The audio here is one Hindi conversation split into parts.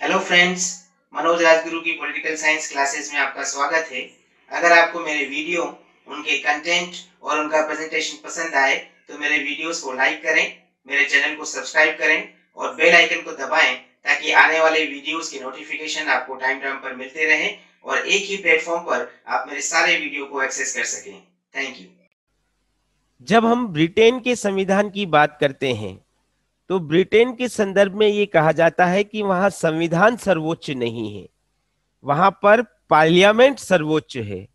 हेलो फ्रेंड्स, मनोज राजगुरु की पॉलिटिकल साइंस क्लासेस में आपका स्वागत है। अगर आपको मेरे वीडियो, उनके कंटेंट और उनका प्रेजेंटेशन पसंद आए तो मेरे वीडियोस को लाइक करें, मेरे चैनल को सब्सक्राइब करें और बेल आइकन को दबाएं ताकि आने वाले वीडियोस की नोटिफिकेशन आपको टाइम टाइम पर मिलते रहे और एक ही प्लेटफॉर्म पर आप मेरे सारे वीडियो को एक्सेस कर सकें। Thank you. जब हम ब्रिटेन के संविधान की बात करते हैं तो ब्रिटेन के संदर्भ में ये कहा जाता है कि वहां संविधान सर्वोच्च नहीं है, वहां पर पार्लियामेंट सर्वोच्च है।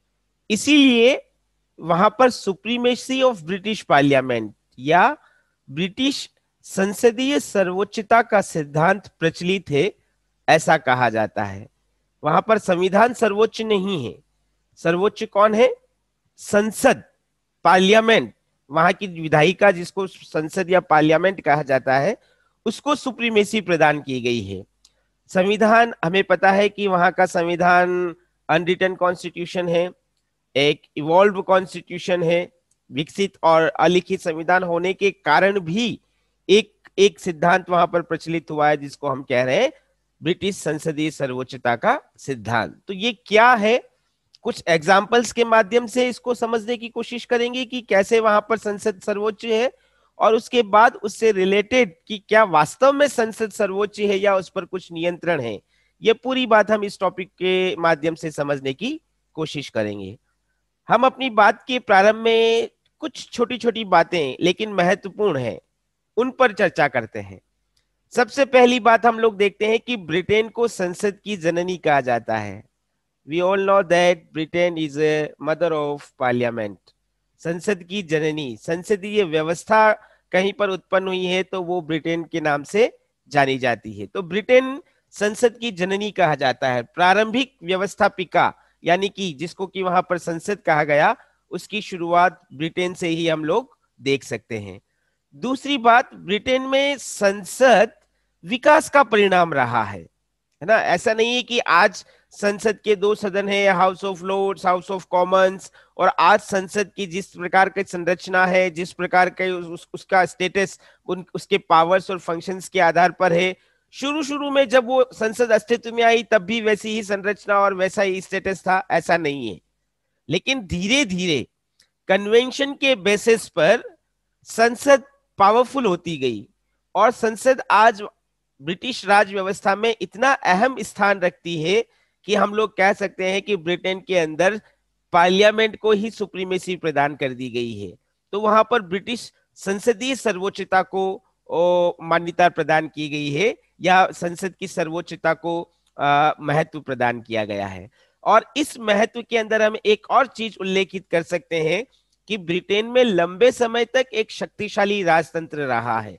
इसीलिए वहां पर सुप्रीमेसी ऑफ ब्रिटिश पार्लियामेंट या ब्रिटिश संसदीय सर्वोच्चता का सिद्धांत प्रचलित है, ऐसा कहा जाता है। वहां पर संविधान सर्वोच्च नहीं है। सर्वोच्च कौन है? संसद, पार्लियामेंट। वहां की विधायिका, जिसको संसद या पार्लियामेंट कहा जाता है, उसको सुप्रीमेसी प्रदान की गई है। संविधान, हमें पता है कि वहां का संविधान अनरिटन कॉन्स्टिट्यूशन है, एक इवॉल्व कॉन्स्टिट्यूशन है। विकसित और अलिखित संविधान होने के कारण भी एक एक सिद्धांत वहां पर प्रचलित हुआ है, जिसको हम कह रहे हैं ब्रिटिश संसदीय सर्वोच्चता का सिद्धांत। तो ये क्या है, कुछ एग्जाम्पल्स के माध्यम से इसको समझने की कोशिश करेंगे कि कैसे वहां पर संसद सर्वोच्च है, और उसके बाद उससे रिलेटेड कि क्या वास्तव में संसद सर्वोच्च है या उस पर कुछ नियंत्रण है। ये पूरी बात हम इस टॉपिक के माध्यम से समझने की कोशिश करेंगे। हम अपनी बात के प्रारंभ में कुछ छोटी छोटी बातें लेकिन महत्वपूर्ण हैं, उन पर चर्चा करते हैं। सबसे पहली बात हम लोग देखते हैं कि ब्रिटेन को संसद की जननी कहा जाता है। We all know that Britain is a mother of parliament. संसद की जननी, संसदीय व्यवस्था कहीं पर उत्पन्न हुई है तो वो ब्रिटेन के नाम से जानी जाती है। तो ब्रिटेन संसद की जननी कहा जाता है। प्रारंभिक व्यवस्थापिका, यानी कि जिसको कि वहां पर संसद कहा गया, उसकी शुरुआत ब्रिटेन से ही हम लोग देख सकते हैं। दूसरी बात, ब्रिटेन में संसद विकास का परिणाम रहा है ना। ऐसा नहीं है कि आज संसद के दो सदन है, House of Lords, House of Commons, और आज संसद की जिस प्रकार की संरचना है, जिस प्रकार के उसका स्टेटस, उसके पावर्स और फंक्शंस के आधार पर है। शुरू शुरू में जब वो संसद अस्तित्व में आई तब भी वैसी ही संरचना और वैसा ही स्टेटस था, ऐसा नहीं है। लेकिन धीरे धीरे कन्वेंशन के बेसिस पर संसद पावरफुल होती गई, और संसद आज ब्रिटिश राज व्यवस्था में इतना अहम स्थान रखती है कि हम लोग कह सकते हैं कि ब्रिटेन के अंदर पार्लियामेंट को ही सुप्रीमेसी प्रदान कर दी गई है। तो वहां पर ब्रिटिश संसदीय सर्वोच्चता को मान्यता प्रदान की गई है, या संसद की सर्वोच्चता को महत्व प्रदान किया गया है। और इस महत्व के अंदर हम एक और चीज उल्लेखित कर सकते हैं कि ब्रिटेन में लंबे समय तक एक शक्तिशाली राजतंत्र रहा है,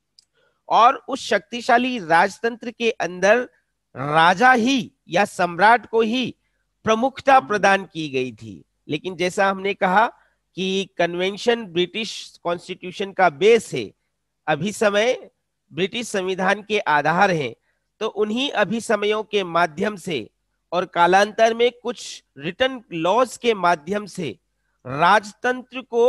और उस शक्तिशाली राजतंत्र के अंदर राजा ही या सम्राट को ही प्रमुखता प्रदान की गई थी। लेकिन जैसा हमने कहा कि कन्वेंशन ब्रिटिश कॉन्स्टिट्यूशन का बेस है, अभिसमय ब्रिटिश संविधान के आधार हैं, तो उन्हीं अभिसमयों के माध्यम से और कालांतर में कुछ रिटन लॉज के माध्यम से राजतंत्र को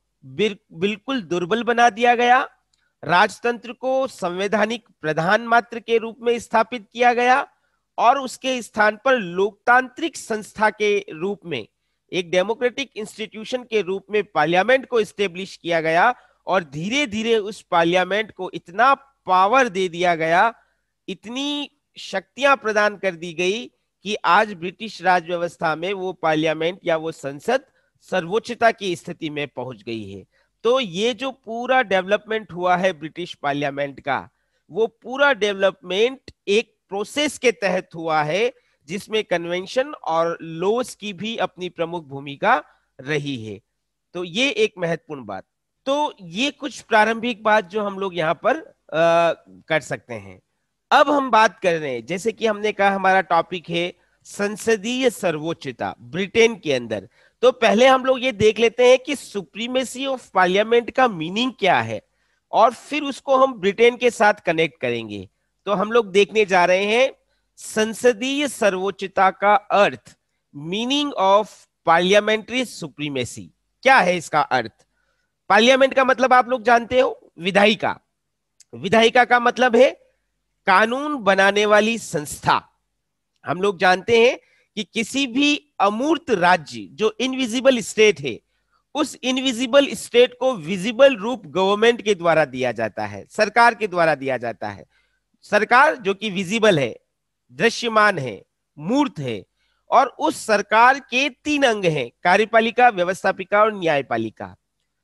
बिल्कुल दुर्बल बना दिया गया। राजतंत्र को संवैधानिक प्रधान मात्र के रूप में स्थापित किया गया, और उसके स्थान पर लोकतांत्रिक संस्था के रूप में, एक डेमोक्रेटिक इंस्टीट्यूशन के रूप में पार्लियामेंट को एस्टेब्लिश किया गया। और धीरे धीरे उस पार्लियामेंट को इतना पावर दे दिया गया, इतनी शक्तियां प्रदान कर दी गई कि आज ब्रिटिश राज व्यवस्था में वो पार्लियामेंट या वो संसद सर्वोच्चता की स्थिति में पहुंच गई है। तो ये जो पूरा डेवलपमेंट हुआ है ब्रिटिश पार्लियामेंट का, वो पूरा डेवलपमेंट एक प्रोसेस के तहत हुआ है, जिसमें कन्वेंशन और लॉज की भी अपनी प्रमुख भूमिका रही है। तो ये एक महत्वपूर्ण बात। तो ये कुछ प्रारंभिक बात जो हम लोग यहाँ पर कर सकते हैं। अब हम बात कर रहे हैं, जैसे कि हमने कहा हमारा टॉपिक है संसदीय सर्वोच्चता ब्रिटेन के अंदर। तो पहले हम लोग ये देख लेते हैं कि सुप्रीमेसी ऑफ पार्लियामेंट का मीनिंग क्या है, और फिर उसको हम ब्रिटेन के साथ कनेक्ट करेंगे। तो हम लोग देखने जा रहे हैं संसदीय सर्वोच्चता का अर्थ, मीनिंग ऑफ पार्लियामेंट्री सुप्रीमेसी। क्या है इसका अर्थ? पार्लियामेंट का मतलब आप लोग जानते हो, विधायिका। विधायिका का मतलब है कानून बनाने वाली संस्था। हम लोग जानते हैं कि किसी भी अमूर्त राज्य जो इनविजिबल स्टेट है, उस इनविजिबल स्टेट को विजिबल रूप गवर्नमेंट के द्वारा दिया जाता है, सरकार के द्वारा दिया जाता है। सरकार जो कि विजिबल है, दृश्यमान है, मूर्त है, और उस सरकार के 3 अंग हैं, कार्यपालिका, व्यवस्थापिका और न्यायपालिका।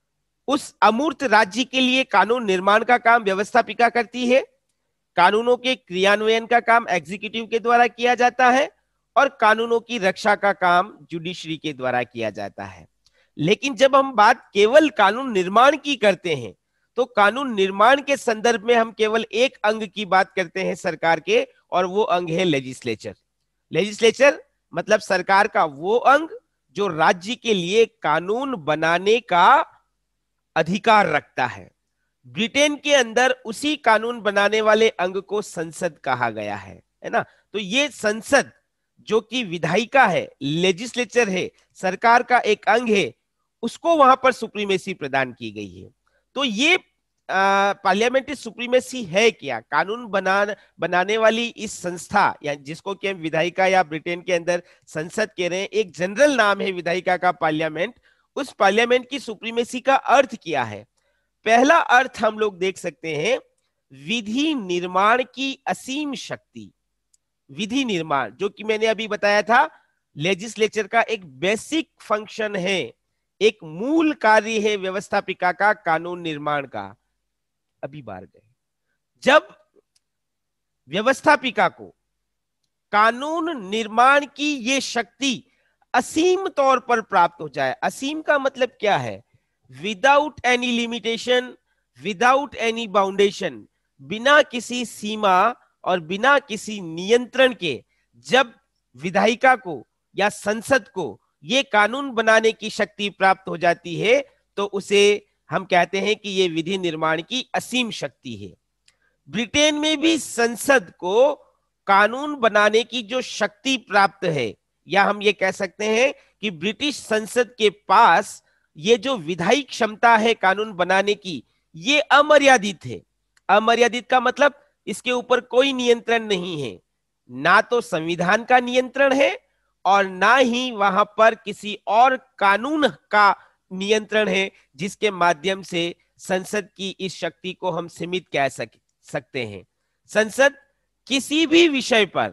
उस अमूर्त राज्य के लिए कानून निर्माण का काम व्यवस्थापिका करती है, कानूनों के क्रियान्वयन का काम एग्जीक्यूटिव के द्वारा किया जाता है, और कानूनों की रक्षा का काम जुडिशरी के द्वारा किया जाता है। लेकिन जब हम बात केवल कानून निर्माण की करते हैं, तो कानून निर्माण के संदर्भ में हम केवल एक अंग की बात करते हैं सरकार के, और वो अंग है लेजिस्लेचर। लेजिस्लेचर मतलब सरकार का वो अंग जो राज्य के लिए कानून बनाने का अधिकार रखता है। ब्रिटेन के अंदर उसी कानून बनाने वाले अंग को संसद कहा गया है ना। तो ये संसद जो कि विधायिका है, लेजिस्लेचर है, सरकार का एक अंग है, उसको वहां पर सुप्रीमेसी प्रदान की गई है। तो ये पार्लियामेंट्री सुप्रीमेसी है क्या? कानून बनाने वाली इस संस्था, या जिसको कि हम विधायिका या ब्रिटेन के अंदर संसद कह रहे हैं, एक जनरल नाम है विधायिका का, पार्लियामेंट। उस पार्लियामेंट की सुप्रीमेसी का अर्थ क्या है? पहला अर्थ हम लोग देख सकते हैं, विधि निर्माण की असीम शक्ति। विधि निर्माण जो कि मैंने अभी बताया था, लेजिस्लेचर का एक बेसिक फंक्शन है, एक मूल कार्य है व्यवस्थापिका का कानून निर्माण का। अभी बाहर गए, जब व्यवस्थापिका को कानून निर्माण की ये शक्ति असीम तौर पर प्राप्त हो जाए, असीम का मतलब क्या है? Without any limitation, without any boundation, बिना किसी सीमा और बिना किसी नियंत्रण के जब विधायिका को या संसद को ये कानून बनाने की शक्ति प्राप्त हो जाती है, तो उसे हम कहते हैं कि ये विधि निर्माण की असीम शक्ति है। ब्रिटेन में भी संसद को कानून बनाने की जो शक्ति प्राप्त है, या हम ये कह सकते हैं कि ब्रिटिश संसद के पास ये जो विधायी क्षमता है कानून बनाने की, ये अमर्यादित है। अमर्यादित का मतलब इसके ऊपर कोई नियंत्रण नहीं है, ना तो संविधान का नियंत्रण है और ना ही वहां पर किसी और कानून का नियंत्रण है जिसके माध्यम से संसद की इस शक्ति को हम सीमित कह सकते हैं। संसद किसी भी विषय पर,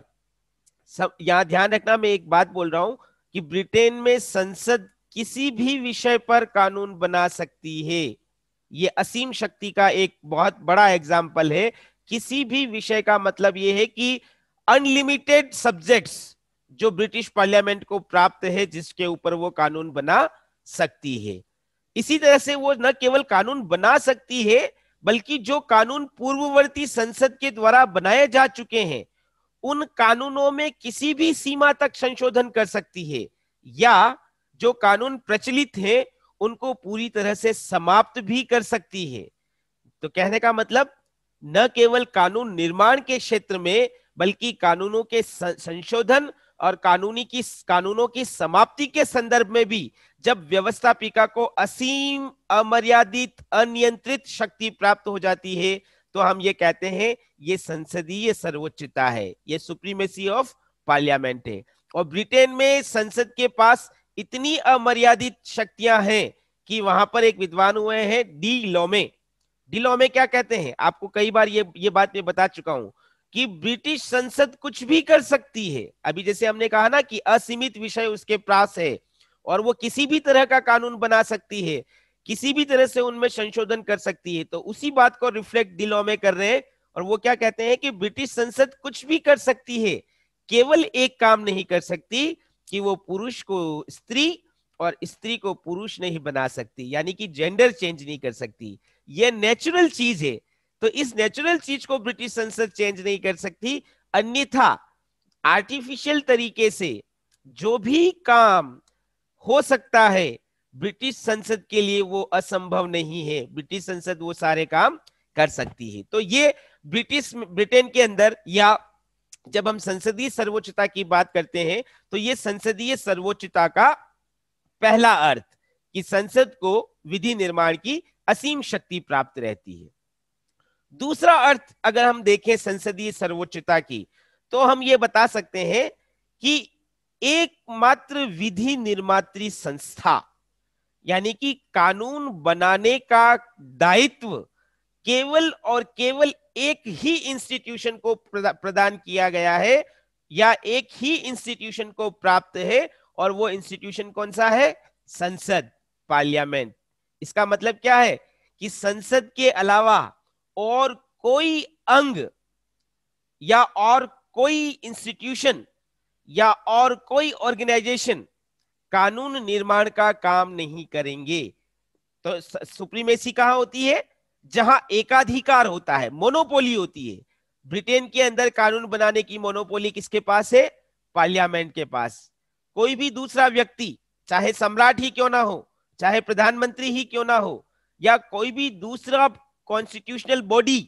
यहां ध्यान रखना, मैं एक बात बोल रहा हूं कि ब्रिटेन में संसद किसी भी विषय पर कानून बना सकती है। ये असीम शक्ति का एक बहुत बड़ा एग्जाम्पल है। किसी भी विषय का मतलब यह है कि अनलिमिटेड सब्जेक्ट्स जो ब्रिटिश पार्लियामेंट को प्राप्त है, जिसके ऊपर वो कानून बना सकती है। इसी तरह से वो न केवल कानून बना सकती है, बल्कि जो कानून पूर्ववर्ती संसद के द्वारा बनाए जा चुके हैं, उन कानूनों में किसी भी सीमा तक संशोधन कर सकती है, या जो कानून प्रचलित हैं उनको पूरी तरह से समाप्त भी कर सकती है। तो कहने का मतलब, न केवल कानून निर्माण के क्षेत्र में, बल्कि कानूनों के संशोधन और कानूनों की समाप्ति के संदर्भ में भी जब व्यवस्थापिका को असीम, अमर्यादित, अनियंत्रित शक्ति प्राप्त हो जाती है, तो हम ये कहते हैं ये संसदीय सर्वोच्चता है, ये सुप्रीमेसी ऑफ पार्लियामेंट है। और ब्रिटेन में संसद के पास इतनी अमर्यादित शक्तियां हैं कि वहां पर एक विद्वान हुए हैं डी लॉमे। डी लॉमे क्या कहते हैं? आपको कई बार ये बात मैं बता चुका हूं कि ब्रिटिश संसद कुछ भी कर सकती है। अभी जैसे हमने कहा ना कि असीमित विषय उसके पास है और वो किसी भी तरह का कानून बना सकती है, किसी भी तरह से उनमें संशोधन कर सकती है। तो उसी बात को रिफ्लेक्ट डी लॉमे कर रहे हैं, और वो क्या कहते हैं कि ब्रिटिश संसद कुछ भी कर सकती है, केवल एक काम नहीं कर सकती कि वो पुरुष को स्त्री और स्त्री को पुरुष नहीं बना सकती, यानी कि जेंडर चेंज नहीं कर सकती। ये नेचुरल चीज है, तो इस नेचुरल चीज को ब्रिटिश संसद चेंज नहीं कर सकती। अन्यथा आर्टिफिशियल तरीके से जो भी काम हो सकता है ब्रिटिश संसद के लिए वो असंभव नहीं है, ब्रिटिश संसद वो सारे काम कर सकती है। तो ये ब्रिटेन के अंदर, या जब हम संसदीय सर्वोच्चता की बात करते हैं, तो ये संसदीय सर्वोच्चता का पहला अर्थ कि संसद को विधि निर्माण की असीम शक्ति प्राप्त रहती है। दूसरा अर्थ अगर हम देखें संसदीय सर्वोच्चता की, तो हम ये बता सकते हैं कि एकमात्र विधि निर्मात्री संस्था, यानी कि कानून बनाने का दायित्व केवल और केवल एक ही इंस्टीट्यूशन को प्रदान किया गया है, या एक ही इंस्टीट्यूशन को प्राप्त है, और वो इंस्टीट्यूशन कौन सा है? संसद, पार्लियामेंट। इसका मतलब क्या है कि संसद के अलावा और कोई अंग या और कोई इंस्टीट्यूशन या और कोई ऑर्गेनाइजेशन कानून निर्माण का काम नहीं करेंगे। तो सुप्रीमेसी कहां होती है? जहां एकाधिकार होता है, मोनोपोली होती है। ब्रिटेन के अंदर कानून बनाने की मोनोपोली किसके पास है? पार्लियामेंट के पास। कोई भी दूसरा व्यक्ति, चाहे सम्राट ही क्यों ना हो, चाहे प्रधानमंत्री ही क्यों ना हो, या कोई भी दूसरा कॉन्स्टिट्यूशनल बॉडी,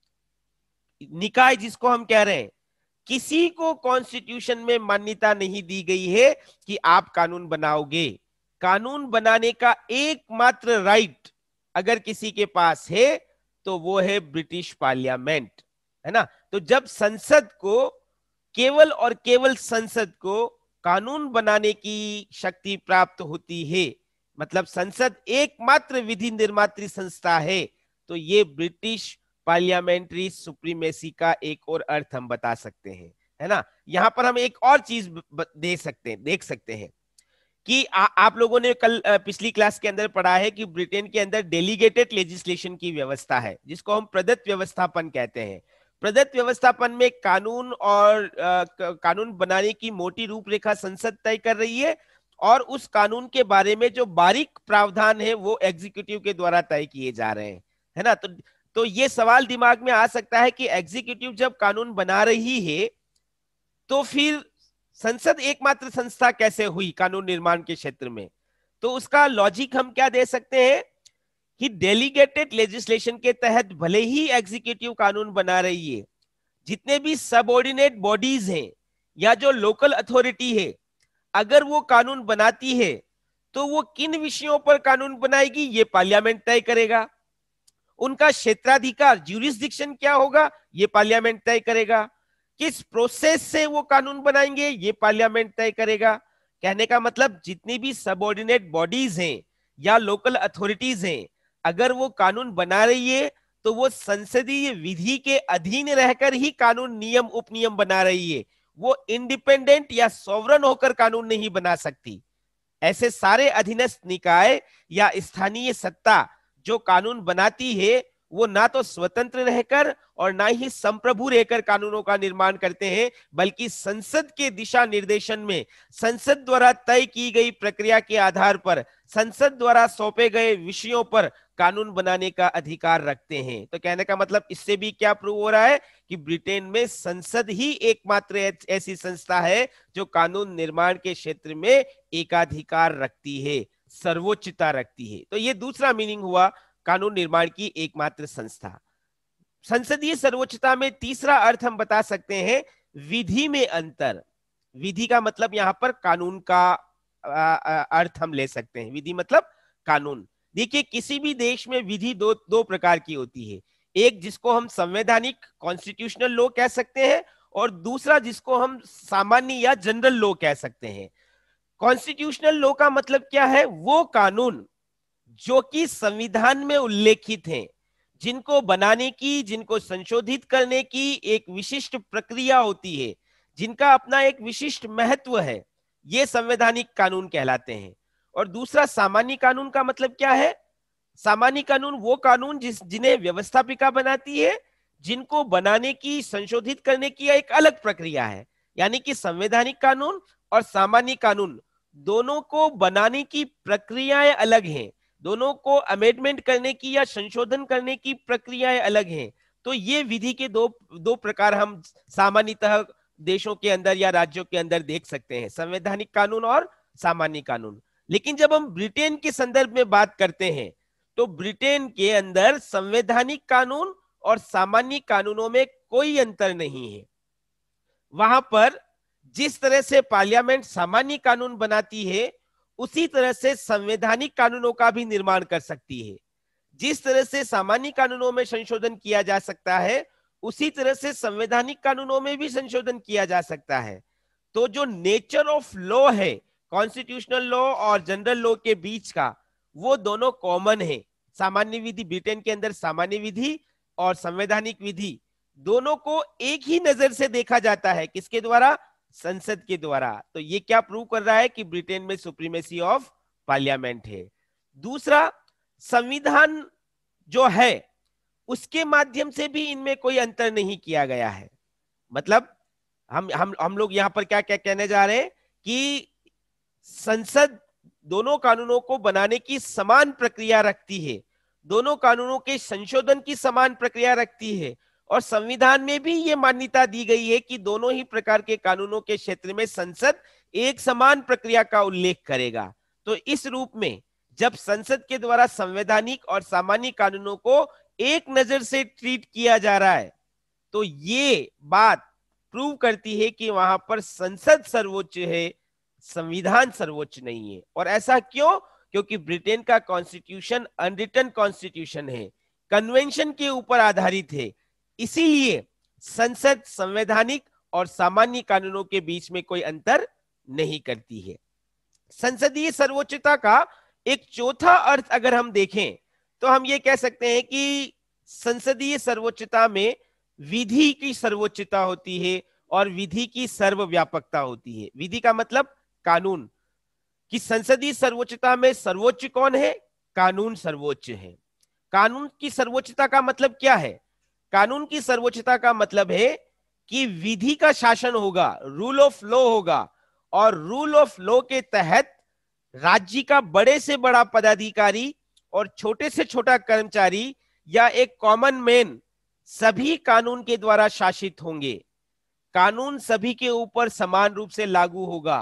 निकाय जिसको हम कह रहे हैं, किसी को कॉन्स्टिट्यूशन में मान्यता नहीं दी गई है कि आप कानून बनाओगे। कानून बनाने का एकमात्र राइट अगर किसी के पास है तो वो है ब्रिटिश पार्लियामेंट, है ना। तो जब संसद को, केवल और केवल संसद को कानून बनाने की शक्ति प्राप्त होती है, मतलब संसद एकमात्र विधि निर्मात्री संस्था है, तो ये ब्रिटिश पार्लियामेंट्री सुप्रीमेसी का एक और अर्थ हम बता सकते हैं, है ना। यहां पर हम एक और चीज देख सकते हैं कि आप लोगों ने कल पिछली क्लास के अंदर पढ़ा है कि ब्रिटेन के अंदर डेलीगेटेड लेजिस्लेशन की व्यवस्था है, जिसको हम प्रदत्त व्यवस्थापन कहते हैं। प्रदत्त व्यवस्थापन में कानून और कानून बनाने की मोटी रूपरेखा संसद तय कर रही है, और उस कानून के बारे में जो बारीक प्रावधान है वो एग्जीक्यूटिव के द्वारा तय किए जा रहे हैं, है ना। तो ये सवाल दिमाग में आ सकता है कि एग्जीक्यूटिव जब कानून बना रही है तो फिर संसद एकमात्र संस्था कैसे हुई कानून निर्माण के क्षेत्र में? तो उसका लॉजिक हम क्या दे सकते हैं कि डेलीगेटेड लेजिस्लेशन के तहत भले ही एग्जीक्यूटिव कानून बना रही है, जितने भी सबऑर्डिनेट बॉडीज हैं या जो लोकल अथॉरिटी है, अगर वो कानून बनाती है तो वो किन विषयों पर कानून बनाएगी ये पार्लियामेंट तय करेगा। उनका क्षेत्राधिकार, ज्यूरिसडिक्शन क्या होगा, ये पार्लियामेंट तय करेगा। किस प्रोसेस से वो कानून बनाएंगे ये पार्लियामेंट तय करेगा। कहने का मतलब जितनी भी सबऑर्डिनेट बॉडीज हैं या लोकल अथॉरिटीज हैं, अगर वो कानून बना रही है तो वो संसदीय विधि के अधीन रहकर ही कानून नियम उपनियम बना रही है। वो इंडिपेंडेंट या सॉवरन होकर कानून नहीं बना सकती। ऐसे सारे अधीनस्थ निकाय या स्थानीय सत्ता जो कानून बनाती है वो ना तो स्वतंत्र रहकर और ना ही संप्रभु रहकर कानूनों का निर्माण करते हैं, बल्कि संसद के दिशा निर्देशन में, संसद द्वारा तय की गई प्रक्रिया के आधार पर, संसद द्वारा सौंपे गए विषयों पर कानून बनाने का अधिकार रखते हैं। तो कहने का मतलब इससे भी क्या प्रूव हो रहा है कि ब्रिटेन में संसद ही एकमात्र ऐसी संस्था है जो कानून निर्माण के क्षेत्र में एकाधिकार रखती है, सर्वोच्चता रखती है। तो ये दूसरा मीनिंग हुआ कानून निर्माण की एकमात्र संस्था। संसदीय सर्वोच्चता में तीसरा अर्थ हम बता सकते हैं विधि में अंतर। विधि का मतलब यहां पर कानून का अर्थ हम ले सकते हैं। विधि मतलब कानून। देखिए किसी भी देश में विधि दो प्रकार की होती है। एक जिसको हम संवैधानिक कॉन्स्टिट्यूशनल लॉ कह सकते हैं, और दूसरा जिसको हम सामान्य या जनरल लॉ कह सकते हैं। कॉन्स्टिट्यूशनल लॉ का मतलब क्या है? वो कानून जो कि संविधान में उल्लेखित हैं, जिनको बनाने की, जिनको संशोधित करने की एक विशिष्ट प्रक्रिया होती है, जिनका अपना एक विशिष्ट महत्व है, ये संवैधानिक कानून कहलाते हैं। और दूसरा सामान्य कानून का मतलब क्या है? सामान्य कानून वो कानून जिन्हें व्यवस्थापिका बनाती है, जिनको बनाने की, संशोधित करने की एक अलग प्रक्रिया है। यानी कि संवैधानिक कानून और सामान्य कानून दोनों को बनाने की प्रक्रियाएं अलग हैं, दोनों को अमेंडमेंट करने की या संशोधन करने की प्रक्रियाएं अलग हैं। तो ये विधि के दो प्रकार हम सामान्यतः देशों के अंदर या राज्यों के अंदर देख सकते हैं, संवैधानिक कानून और सामान्य कानून। लेकिन जब हम ब्रिटेन के संदर्भ में बात करते हैं तो ब्रिटेन के अंदर संवैधानिक कानून और सामान्य कानूनों में कोई अंतर नहीं है। वहां पर जिस तरह से पार्लियामेंट सामान्य कानून बनाती है, उसी तरह से संवैधानिक कानूनों का भी निर्माण कर सकती है। जिस तरह से सामान्य कानूनों में संशोधन किया जा सकता है, उसी तरह से संवैधानिक कानूनों में भी संशोधन किया जा सकता है। तो जो नेचर ऑफ लॉ है कॉन्स्टिट्यूशनल लॉ और जनरल लॉ के बीच का, वो दोनों कॉमन है। सामान्य विधि, ब्रिटेन के अंदर सामान्य विधि और संवैधानिक विधि दोनों को एक ही नजर से देखा जाता है। किसके द्वारा? संसद के द्वारा। तो ये क्या प्रूव कर रहा है कि ब्रिटेन में सुप्रीमेसी ऑफ पार्लियामेंट है। दूसरा, संविधान जो है उसके माध्यम से भी इनमें कोई अंतर नहीं किया गया है। मतलब हम लोग यहां पर क्या क्या कहने जा रहे हैं कि संसद दोनों कानूनों को बनाने की समान प्रक्रिया रखती है, दोनों कानूनों के संशोधन की समान प्रक्रिया रखती है, और संविधान में भी ये मान्यता दी गई है कि दोनों ही प्रकार के कानूनों के क्षेत्र में संसद एक समान प्रक्रिया का उल्लेख करेगा। तो इस रूप में जब संसद के द्वारा संवैधानिक और सामान्य कानूनों को एक नजर से ट्रीट किया जा रहा है, तो ये बात प्रूव करती है कि वहां पर संसद सर्वोच्च है, संविधान सर्वोच्च नहीं है। और ऐसा क्यों? क्योंकि ब्रिटेन का कॉन्स्टिट्यूशन अनरिटन कॉन्स्टिट्यूशन है, कन्वेंशन के ऊपर आधारित है। इसीलिए संसद संवैधानिक और सामान्य कानूनों के बीच में कोई अंतर नहीं करती है। संसदीय सर्वोच्चता का एक चौथा अर्थ अगर हम देखें तो हम ये कह सकते हैं कि संसदीय सर्वोच्चता में विधि की सर्वोच्चता होती है और विधि की सर्वव्यापकता होती है। विधि का मतलब कानून। कि संसदीय सर्वोच्चता में सर्वोच्च कौन है? कानून सर्वोच्च है। कानून की सर्वोच्चता का मतलब क्या है? कानून की सर्वोच्चता का मतलब है कि विधि का शासन होगा, रूल ऑफ लॉ होगा, और रूल ऑफ लॉ के तहत राज्य का बड़े से बड़ा पदाधिकारी और छोटे से छोटा कर्मचारी या एक कॉमन मैन सभी कानून के द्वारा शासित होंगे। कानून सभी के ऊपर समान रूप से लागू होगा।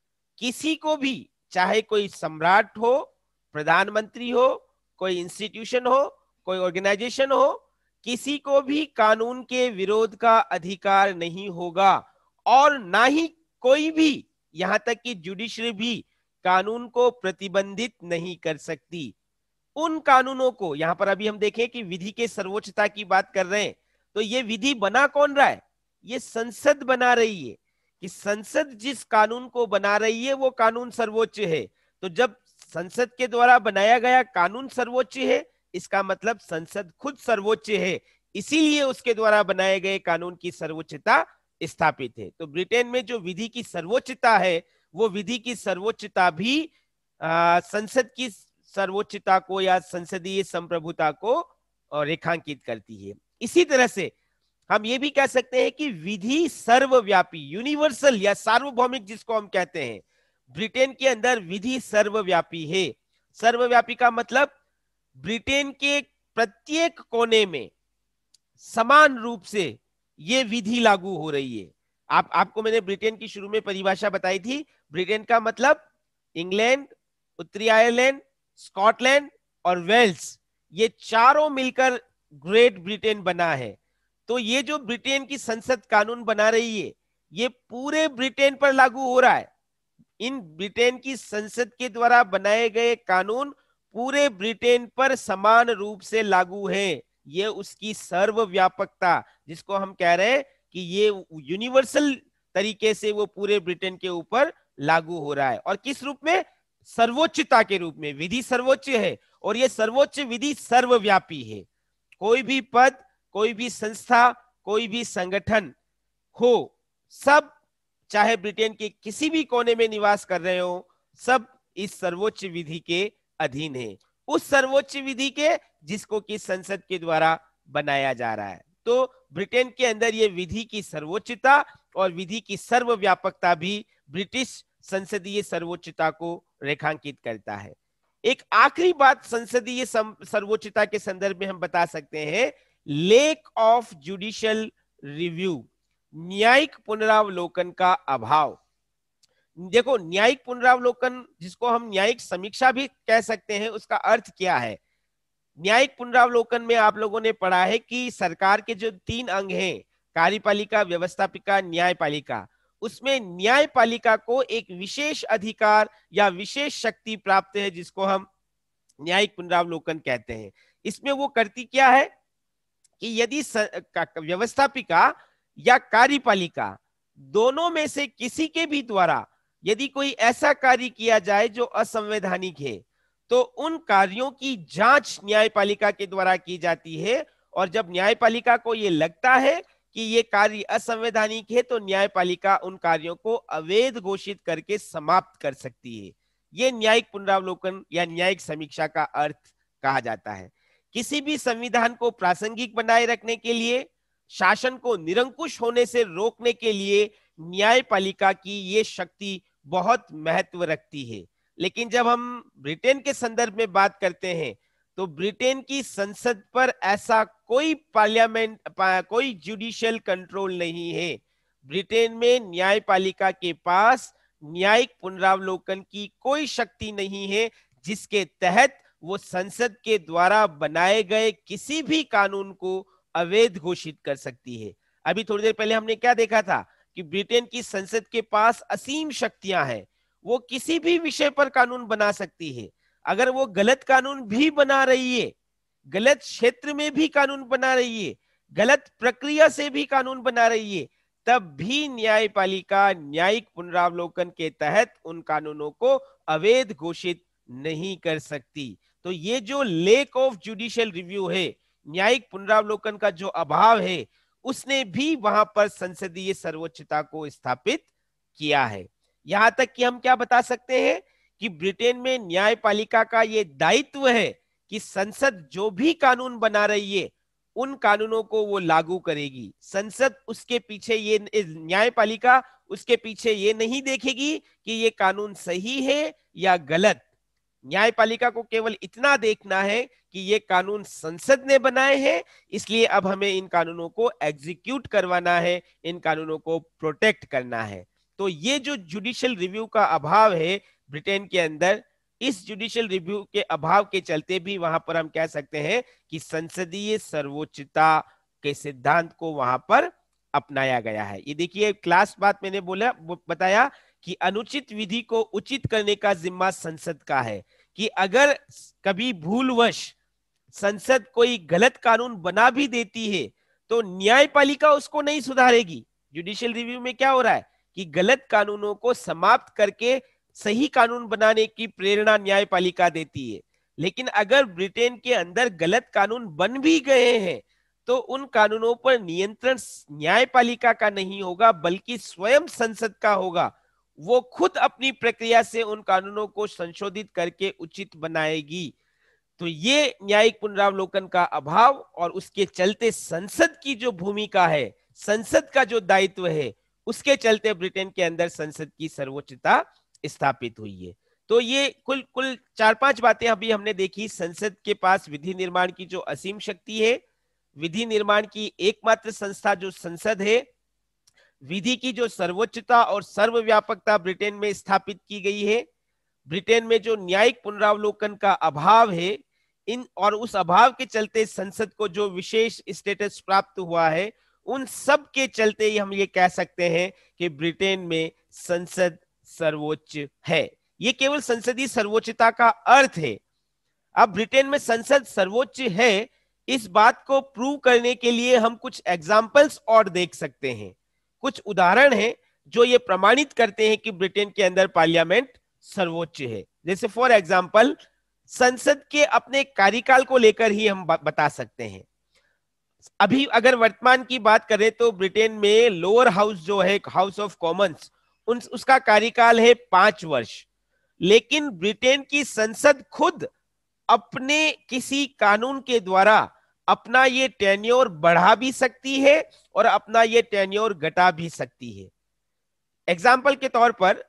किसी को भी, चाहे कोई सम्राट हो, प्रधानमंत्री हो, कोई इंस्टीट्यूशन हो, कोई ऑर्गेनाइजेशन हो, किसी को भी कानून के विरोध का अधिकार नहीं होगा। और ना ही कोई भी, यहां तक कि जुडिशरी भी कानून को प्रतिबंधित नहीं कर सकती। उन कानूनों को, यहां पर अभी हम देखें कि विधि के सर्वोच्चता की बात कर रहे हैं, तो ये विधि बना कौन रहा है? ये संसद बना रही है। कि संसद जिस कानून को बना रही है वो कानून सर्वोच्च है। तो जब संसद के द्वारा बनाया गया कानून सर्वोच्च है, इसका मतलब संसद खुद सर्वोच्च है, इसीलिए उसके द्वारा बनाए गए कानून की सर्वोच्चता स्थापित है। तो ब्रिटेन में जो विधि की सर्वोच्चता है, वो विधि की सर्वोच्चता भी संसद की सर्वोच्चता को या संसदीय संप्रभुता को रेखांकित करती है। इसी तरह से हम ये भी कह सकते हैं कि विधि सर्वव्यापी, यूनिवर्सल या सार्वभौमिक जिसको हम कहते हैं, ब्रिटेन के अंदर विधि सर्वव्यापी है। सर्वव्यापी का मतलब ब्रिटेन के प्रत्येक कोने में समान रूप से ये विधि लागू हो रही है। आपको मैंने ब्रिटेन की शुरू में परिभाषा बताई थी। ब्रिटेन का मतलब इंग्लैंड, उत्तरी आयरलैंड, स्कॉटलैंड और वेल्स, ये चारों मिलकर ग्रेट ब्रिटेन बना है। तो ये जो ब्रिटेन की संसद कानून बना रही है, ये पूरे ब्रिटेन पर लागू हो रहा है। इन ब्रिटेन की संसद के द्वारा बनाए गए कानून पूरे ब्रिटेन पर समान रूप से लागू है। ये उसकी सर्वव्यापकता, जिसको हम कह रहे हैं कि ये यूनिवर्सल तरीके से वो पूरे ब्रिटेन के ऊपर लागू हो रहा है। और किस रूप में? सर्वोच्चता के रूप में। विधि सर्वोच्च है और ये सर्वोच्च विधि सर्वव्यापी है। कोई भी पद, कोई भी संस्था, कोई भी संगठन हो, सब चाहे ब्रिटेन के किसी भी कोने में निवास कर रहे हो, सब इस सर्वोच्च विधि के अधीन है। उस सर्वोच्च विधि के जिसको कि संसद के द्वारा बनाया जा रहा है। तो ब्रिटेन के अंदर ये विधि की सर्वोच्चता और विधि की सर्वव्यापकता भी ब्रिटिश संसदीय सर्वोच्चता को रेखांकित करता है। एक आखिरी बात संसदीय सर्वोच्चता के संदर्भ में हम बता सकते हैं, लेक ऑफ जुडिशियल रिव्यू, न्यायिक पुनरावलोकन का अभाव। देखो, न्यायिक पुनरावलोकन, जिसको हम न्यायिक समीक्षा भी कह सकते हैं, उसका अर्थ क्या है? न्यायिक पुनरावलोकन में आप लोगों ने पढ़ा है कि सरकार के जो 3 अंग हैं, कार्यपालिका, व्यवस्थापिका, न्यायपालिका, उसमें न्यायपालिका को एक विशेष अधिकार या विशेष शक्ति प्राप्त है, जिसको हम न्यायिक पुनरावलोकन कहते हैं। इसमें वो करती क्या है कि यदि व्यवस्थापिका या कार्यपालिका दोनों में से किसी के भी द्वारा यदि कोई ऐसा कार्य किया जाए जो असंवैधानिक है, तो उन कार्यों की जांच न्यायपालिका के द्वारा की जाती है। और जब न्यायपालिका को यह लगता है कि ये कार्य असंवैधानिक है, तो न्यायपालिका उन कार्यों को अवैध घोषित करके समाप्त कर सकती है। यह न्यायिक पुनरावलोकन या न्यायिक समीक्षा का अर्थ कहा जाता है। किसी भी संविधान को प्रासंगिक बनाए रखने के लिए, शासन को निरंकुश होने से रोकने के लिए न्यायपालिका की ये शक्ति बहुत महत्व रखती है। लेकिन जब हम ब्रिटेन के संदर्भ में बात करते हैं, तो ब्रिटेन की संसद पर ऐसा कोई कोई जुडिशियल कंट्रोल नहीं है। ब्रिटेन में न्यायपालिका के पास न्यायिक पुनरावलोकन की कोई शक्ति नहीं है, जिसके तहत वो संसद के द्वारा बनाए गए किसी भी कानून को अवैध घोषित कर सकती है। अभी थोड़ी देर पहले हमने क्या देखा था कि ब्रिटेन की संसद के पास असीम शक्तियां हैं। वो किसी भी विषय पर कानून बना सकती है। अगर वो गलत कानून भी बना रही है, गलत क्षेत्र में भी कानून बना रही है, गलत प्रक्रिया से भी कानून बना रही है, तब भी न्यायपालिका न्यायिक पुनरावलोकन के तहत उन कानूनों को अवैध घोषित नहीं कर सकती। तो ये जो लेक ऑफ जुडिशियल रिव्यू है, न्यायिक पुनरावलोकन का जो अभाव है, उसने भी वहां पर संसदीय सर्वोच्चता को स्थापित किया है। यहां तक कि हम क्या बता सकते हैं कि ब्रिटेन में न्यायपालिका का यह दायित्व है कि संसद जो भी कानून बना रही है, उन कानूनों को वो लागू करेगी। संसद उसके पीछे ये, न्यायपालिका उसके पीछे ये नहीं देखेगी कि ये कानून सही है या गलत। न्यायपालिका को केवल इतना देखना है कि ये कानून संसद ने बनाए हैं, इसलिए अब हमें इन कानूनों को एग्जीक्यूट करवाना है, इन कानूनों को प्रोटेक्ट करना है। तो ये जो जुडिशियल रिव्यू का अभाव है ब्रिटेन के अंदर, इस जुडिशियल रिव्यू के अभाव के चलते भी वहां पर हम कह सकते हैं कि संसदीय सर्वोच्चता के सिद्धांत को वहां पर अपनाया गया है। ये देखिए, क्लास बात मैंने बताया कि अनुचित विधि को उचित करने का जिम्मा संसद का है, कि अगर कभी भूलवश संसद कोई गलत कानून बना भी देती है, तो न्यायपालिका उसको नहीं सुधारेगी। जुडिशियल रिव्यू में क्या हो रहा है कि गलत कानूनों को समाप्त करके सही कानून बनाने की प्रेरणा न्यायपालिका देती है। लेकिन अगर ब्रिटेन के अंदर गलत कानून बन भी गए हैं, तो उन कानूनों पर नियंत्रण न्यायपालिका का नहीं होगा, बल्कि स्वयं संसद का होगा। वो खुद अपनी प्रक्रिया से उन कानूनों को संशोधित करके उचित बनाएगी। तो ये न्यायिक पुनरावलोकन का अभाव और उसके चलते संसद की जो भूमिका है, संसद का जो दायित्व है, उसके चलते ब्रिटेन के अंदर संसद की सर्वोच्चता स्थापित हुई है। तो ये कुल 4-5 बातें अभी हमने देखी। संसद के पास विधि निर्माण की जो असीम शक्ति है, विधि निर्माण की एकमात्र संस्था जो संसद है, विधि की जो सर्वोच्चता और सर्वव्यापकता ब्रिटेन में स्थापित की गई है, ब्रिटेन में जो न्यायिक पुनरावलोकन का अभाव है, इन और उस अभाव के चलते संसद को जो विशेष स्टेटस प्राप्त हुआ है, उन सब के चलते ही हम ये कह सकते हैं कि ब्रिटेन में संसद सर्वोच्च है। ये केवल संसदीय सर्वोच्चता का अर्थ है। अब ब्रिटेन में संसद सर्वोच्च है, इस बात को प्रूव करने के लिए हम कुछ एग्जाम्पल्स और देख सकते हैं। कुछ उदाहरण हैं जो ये प्रमाणित करते हैं कि ब्रिटेन के अंदर पार्लियामेंट सर्वोच्च है। जैसे फॉर एग्जाम्पल, संसद के अपने कार्यकाल को लेकर ही हम बता सकते हैं। अभी अगर वर्तमान की बात करें तो ब्रिटेन में लोअर हाउस जो है, हाउस ऑफ कॉमन्स, उसका कार्यकाल है 5 वर्ष। लेकिन ब्रिटेन की संसद खुद अपने किसी कानून के द्वारा अपना ये टेन्योर बढ़ा भी सकती है और अपना ये टेन्योर घटा भी सकती है। एग्जाम्पल के तौर पर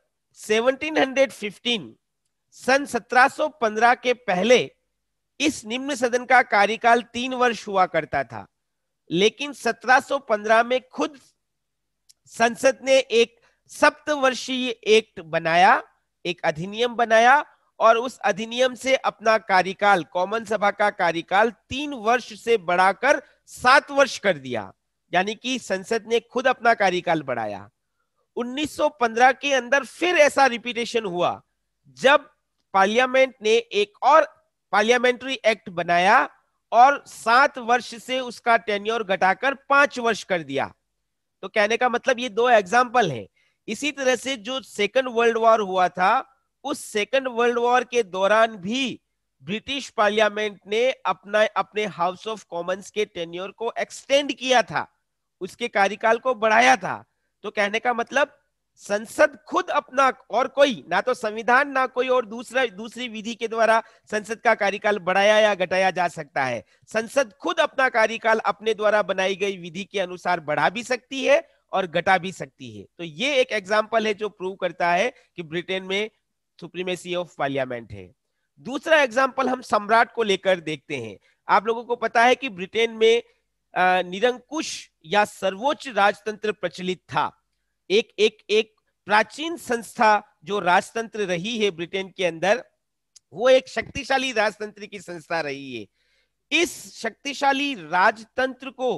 1715 सन 1715 के पहले इस निम्न सदन का कार्यकाल 3 वर्ष हुआ करता था। लेकिन 1715 में खुद संसद ने एक सप्तवर्षीय एक्ट बनाया, एक अधिनियम बनाया, और उस अधिनियम से अपना कार्यकाल, कॉमन सभा का कार्यकाल 3 वर्ष से बढ़ाकर 7 वर्ष कर दिया। यानी कि संसद ने खुद अपना कार्यकाल बढ़ाया। 1915 के अंदर फिर ऐसा रिपीटेशन हुआ, जब पार्लियामेंट ने एक और पार्लियामेंट्री एक्ट बनाया और 7 वर्ष से उसका टेन्योर घटाकर 5 वर्ष कर दिया। तो कहने का मतलब ये दो एग्जाम्पल हैं। इसी तरह से जो सेकंड वर्ल्ड वॉर हुआ था, उस सेकंड वर्ल्ड वॉर के दौरान भी ब्रिटिश पार्लियामेंट ने अपने हाउस ऑफ कॉमन्स के टेन्योर को एक्सटेंड किया था, उसके कार्यकाल को बढ़ाया था। तो कहने का मतलब संसद खुद अपना, और कोई ना तो संविधान ना कोई और दूसरी विधि के द्वारा संसद का कार्यकाल बढ़ाया या घटाया जा सकता है। संसद खुद अपना कार्यकाल अपने द्वारा बनाई गई विधि के अनुसार बढ़ा भी सकती है और घटा भी सकती है। तो ये एक एग्जाम्पल है जो प्रूव करता है कि ब्रिटेन में सुप्रीमेसी ऑफ पार्लियामेंट है। दूसरा एग्जाम्पल हम सम्राट को लेकर देखते हैं। आप लोगों को पता है कि ब्रिटेन में निरंकुश या सर्वोच्च राजतंत्र प्रचलित था। एक प्राचीन संस्था जो राजतंत्र रही है ब्रिटेन के अंदर, वो एक शक्तिशाली राजतंत्र की संस्था रही है। इस शक्तिशाली राजतंत्र को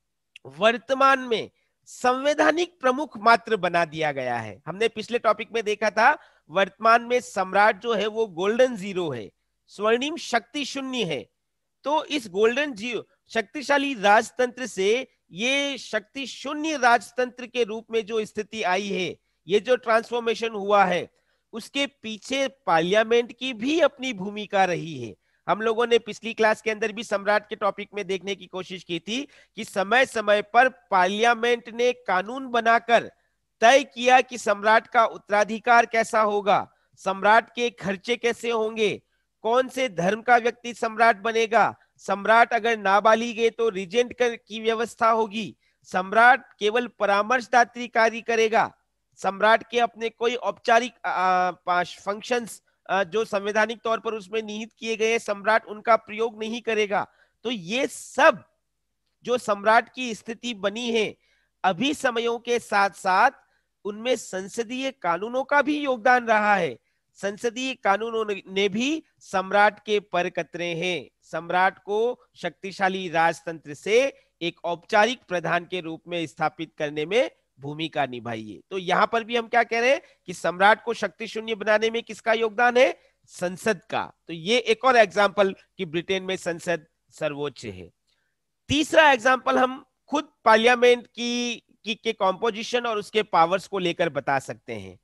वर्तमान में संवैधानिक प्रमुख मात्र बना दिया गया है। हमने पिछले टॉपिक में देखा था, वर्तमान में सम्राट जो है वो गोल्डन जीरो है, स्वर्णिम शक्ति शून्य है। तो इस गोल्डन जीरो शक्तिशाली राजतंत्र से ये शक्ति शून्य राजतंत्र के रूप में जो स्थिति आई है, ये जो ट्रांसफॉर्मेशन हुआ है, उसके पीछे पार्लियामेंट की भी अपनी भूमिका रही है। हम लोगों ने पिछली क्लास के अंदर भी सम्राट के टॉपिक में देखने की कोशिश की थी कि समय समय पर पार्लियामेंट ने कानून बनाकर तय किया कि सम्राट का उत्तराधिकार कैसा होगा, सम्राट के खर्चे कैसे होंगे, कौन से धर्म का व्यक्ति सम्राट बनेगा, सम्राट अगर नाबालिग है तो रिजेंट की व्यवस्था होगी, सम्राट केवल परामर्शदात्री कार्य करेगा, सम्राट के अपने कोई औपचारिक फंक्शंस जो संवैधानिक तौर पर उसमें निहित किए गए, सम्राट उनका प्रयोग नहीं करेगा। तो ये सब जो सम्राट की स्थिति बनी है, अभी समयों के साथ साथ उनमें संसदीय कानूनों का भी योगदान रहा है। संसदीय कानूनों ने भी सम्राट के पर कतरे हैं, सम्राट को शक्तिशाली राजतंत्र से एक औपचारिक प्रधान के रूप में स्थापित करने में भूमिका निभाई है। तो यहां पर भी हम क्या कह रहे हैं कि सम्राट को शक्ति शून्य बनाने में किसका योगदान है? संसद का। तो ये एक और एग्जाम्पल कि ब्रिटेन में संसद सर्वोच्च है। तीसरा एग्जाम्पल हम खुद पार्लियामेंट के कॉम्पोजिशन और उसके पावर्स को लेकर बता सकते हैं।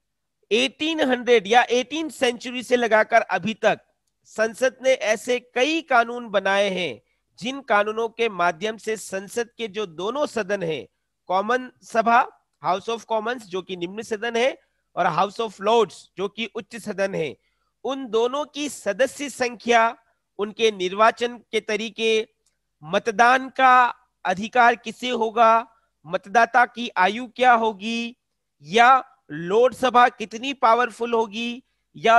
1800 या 18 सेंचुरी से लगाकर अभी तक संसद ने ऐसे कई कानून बनाए हैं जिन कानूनों के माध्यम से संसद के जो दोनों सदन हैं, कॉमन सभा हाउस ऑफ कॉमन्स जो कि निम्न सदन है और हाउस ऑफ लॉर्ड्स जो कि उच्च सदन है, उन दोनों की सदस्य संख्या, उनके निर्वाचन के तरीके, मतदान का अधिकार किसे होगा, मतदाता की आयु क्या होगी, या लोकसभा कितनी पावरफुल होगी, या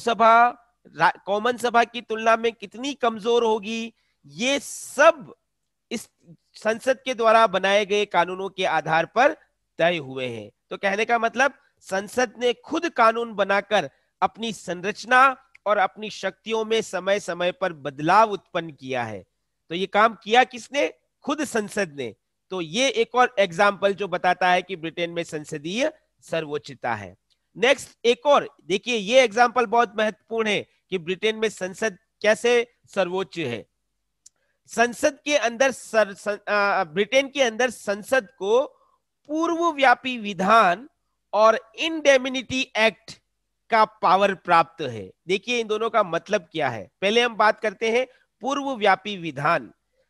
लोकसभा कॉमन सभा की तुलना में कितनी कमजोर होगी, ये सब इस संसद के द्वारा बनाए गए कानूनों के आधार पर तय हुए हैं। तो कहने का मतलब संसद ने खुद कानून बनाकर अपनी संरचना और अपनी शक्तियों में समय समय पर बदलाव उत्पन्न किया है। तो ये काम किया किसने? खुद संसद ने। तो ये एक और एग्जाम्पल जो बताता है कि ब्रिटेन में संसदीय सर्वोच्चता है। नेक्स्ट एक और देखिए, ये एग्जाम्पल बहुत महत्वपूर्ण है कि ब्रिटेन में संसद कैसे सर्वोच्च है। संसद के अंदर ब्रिटेन के अंदर संसद को पूर्वव्यापी विधान और इंडेमिनिटी एक्ट का पावर प्राप्त है। देखिए इन दोनों का मतलब क्या है। पहले हम बात करते हैं पूर्वव्यापी विधान।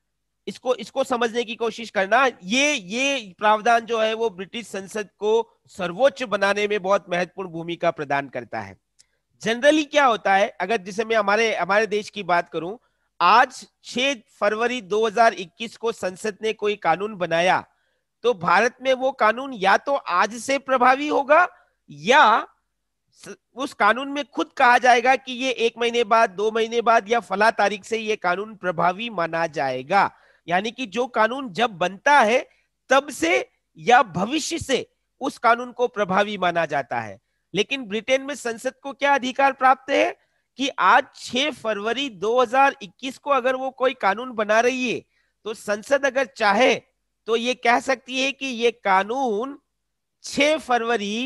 इसको समझने की कोशिश करना। ये प्रावधान जो है वो ब्रिटिश संसद को सर्वोच्च बनाने में बहुत महत्वपूर्ण भूमिका प्रदान करता है। जनरली क्या होता है, अगर जैसे मैं हमारे देश की बात करूं, आज 6 फरवरी 2021 को संसद ने कोई कानून बनाया, तो भारत में वो कानून या तो आज से प्रभावी होगा या उस कानून में खुद कहा जाएगा कि ये 1 महीने बाद, 2 महीने बाद या फला तारीख से ये कानून प्रभावी माना जाएगा। यानी कि जो कानून जब बनता है तब से या भविष्य से उस कानून को प्रभावी माना जाता है। लेकिन ब्रिटेन में संसद को क्या अधिकार प्राप्त है कि आज 6 फरवरी 2021 को अगर वो कोई कानून बना रही है तो संसद अगर चाहे तो ये कह सकती है कि ये कानून 6 फरवरी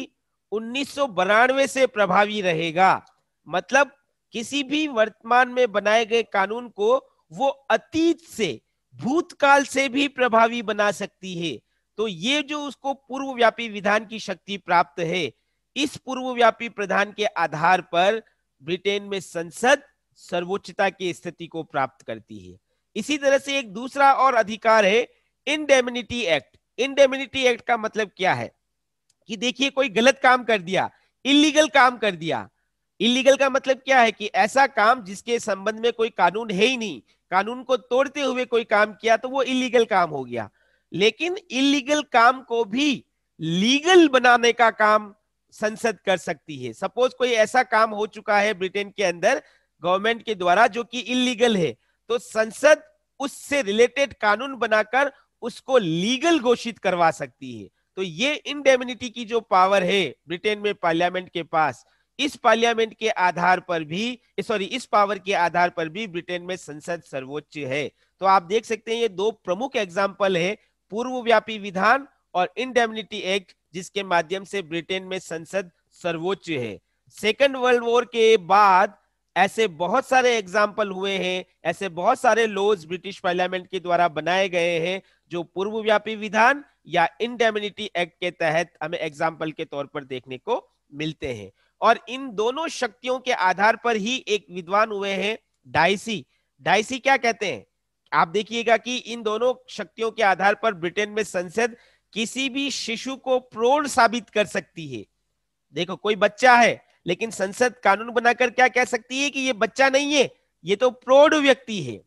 1992 से प्रभावी रहेगा। मतलब किसी भी वर्तमान में बनाए गए कानून को वो अतीत से, भूतकाल से भी प्रभावी बना सकती है। तो ये जो उसको पूर्वव्यापी विधान की शक्ति प्राप्त है, इस पूर्वव्यापी प्रधान के आधार पर ब्रिटेन में संसद सर्वोच्चता की स्थिति को प्राप्त करती है। इसी तरह से एक दूसरा और अधिकार है इंडेमनिटी एक्ट। इंडेमनिटी एक्ट का मतलब क्या है कि देखिए, कोई गलत काम कर दिया, इलीगल काम कर दिया। इलीगल का मतलब क्या है कि ऐसा काम जिसके संबंध में कोई कानून है ही नहीं, कानून को तोड़ते हुए कोई काम किया तो वो इलीगल काम हो गया। लेकिन इलीगल काम को भी लीगल बनाने का काम संसद कर सकती है। सपोज कोई ऐसा काम हो चुका है ब्रिटेन के अंदर गवर्नमेंट के द्वारा जो कि इलीगल है, तो संसद उससे रिलेटेड कानून बनाकर उसको लीगल घोषित करवा सकती है। तो ये इंडेमनिटी की जो पावर है ब्रिटेन में पार्लियामेंट के पास, इस पार्लियामेंट के आधार पर भी, इस पावर के आधार पर भी ब्रिटेन में संसद सर्वोच्च है। तो आप देख सकते हैं ये दो प्रमुख एग्जाम्पल है, पूर्वव्यापी विधान और इंडेमनिटी एक्ट, जिसके माध्यम से ब्रिटेन में संसद सर्वोच्च है। सेकेंड वर्ल्ड वॉर के बाद ऐसे बहुत सारे एग्जाम्पल हुए हैं, ऐसे बहुत सारे लॉज ब्रिटिश पार्लियामेंट के द्वारा बनाए गए हैं जो पूर्वव्यापी विधान या इंडेमनिटी एक्ट के तहत हमें एग्जाम्पल के तौर पर देखने को मिलते हैं। और इन दोनों शक्तियों के आधार पर ही एक विद्वान हुए हैं डाइसी। डाइसी क्या कहते हैं, आप देखिएगा कि इन दोनों शक्तियों के आधार पर ब्रिटेन में संसद किसी भी शिशु को प्रौढ़ साबित कर सकती है। देखो, कोई बच्चा है लेकिन संसद कानून बनाकर क्या कह सकती है कि ये बच्चा नहीं है, ये तो प्रौढ़ व्यक्ति है।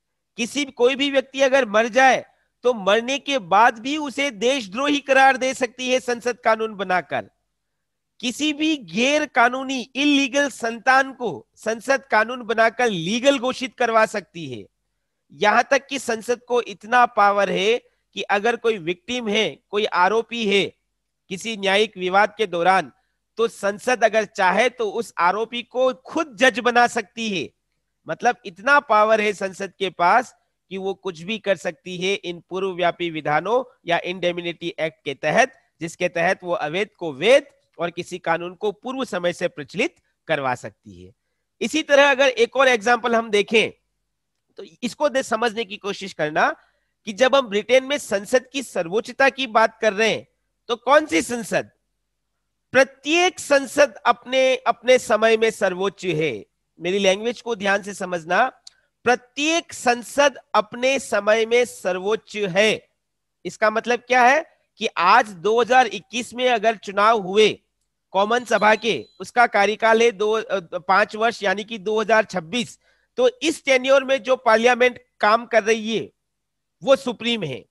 कोई भी व्यक्ति अगर मर जाए तो मरने के बाद भी उसे देशद्रोही करार दे सकती है संसद कानून बनाकर। किसी भी गैर कानूनी इलीगल संतान को संसद कानून बनाकर लीगल घोषित करवा सकती है। यहां तक कि संसद को इतना पावर है कि अगर कोई विक्टिम है, कोई आरोपी है किसी न्यायिक विवाद के दौरान, तो संसद अगर चाहे तो उस आरोपी को खुद जज बना सकती है। मतलब इतना पावर है संसद के पास कि वो कुछ भी कर सकती है इन पूर्वव्यापी विधानों या इंडेमनिटी एक्ट के तहत, जिसके तहत वो अवैध को वैध और किसी कानून को पूर्व समय से प्रचलित करवा सकती है। इसी तरह अगर एक और एग्जाम्पल हम देखें तो इसको समझने की कोशिश करना कि जब हम ब्रिटेन में संसद की सर्वोच्चता की बात कर रहे हैं तो कौन सी संसद? प्रत्येक संसद अपने अपने समय में सर्वोच्च है। मेरी लैंग्वेज को ध्यान से समझना, प्रत्येक संसद अपने समय में सर्वोच्च है। इसका मतलब क्या है कि आज 2021 में अगर चुनाव हुए कॉमन सभा के, उसका कार्यकाल है 5 वर्ष यानी कि 2026, तो इस टेन्योर में जो पार्लियामेंट काम कर रही है वो सुप्रीम है।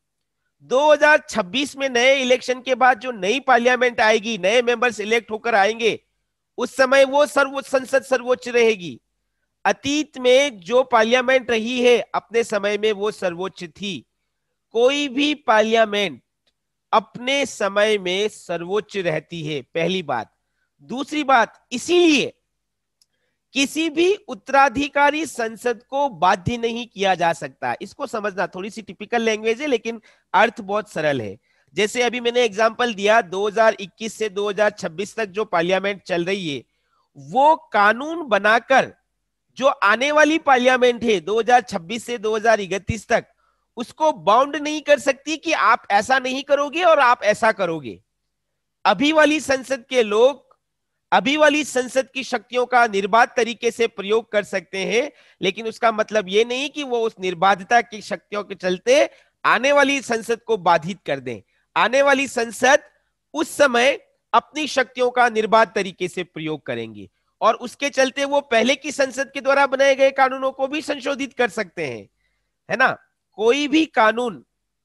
2026 में नए इलेक्शन के बाद जो नई पार्लियामेंट आएगी, नए मेंबर्स इलेक्ट होकर आएंगे, उस समय वो संसद सर्वोच्च रहेगी। अतीत में जो पार्लियामेंट रही है अपने समय में वो सर्वोच्च थी। कोई भी पार्लियामेंट अपने समय में सर्वोच्च रहती है, पहली बात। दूसरी बात, इसीलिए किसी भी उत्तराधिकारी संसद को बाध्य नहीं किया जा सकता। इसको समझना, थोड़ी सी टिपिकल लैंग्वेज है लेकिन अर्थ बहुत सरल है। जैसे अभी मैंने एग्जांपल दिया, 2021 से 2026 तक जो पार्लियामेंट चल रही है, वो कानून बनाकर जो आने वाली पार्लियामेंट है 2026 से 2031 तक, उसको बाउंड नहीं कर सकती कि आप ऐसा नहीं करोगे और आप ऐसा करोगे। अभी वाली संसद के लोग अभी वाली संसद की शक्तियों का निर्बाध तरीके से प्रयोग कर सकते हैं, लेकिन उसका मतलब यह नहीं कि वो उस निर्बाधता की शक्तियों के चलते आने वाली संसद को बाधित कर दें। आने वाली संसद उस समय अपनी शक्तियों का निर्बाध तरीके से प्रयोग करेंगी और उसके चलते वो पहले की संसद के द्वारा बनाए गए कानूनों को भी संशोधित कर सकते हैं, है ना। कोई भी कानून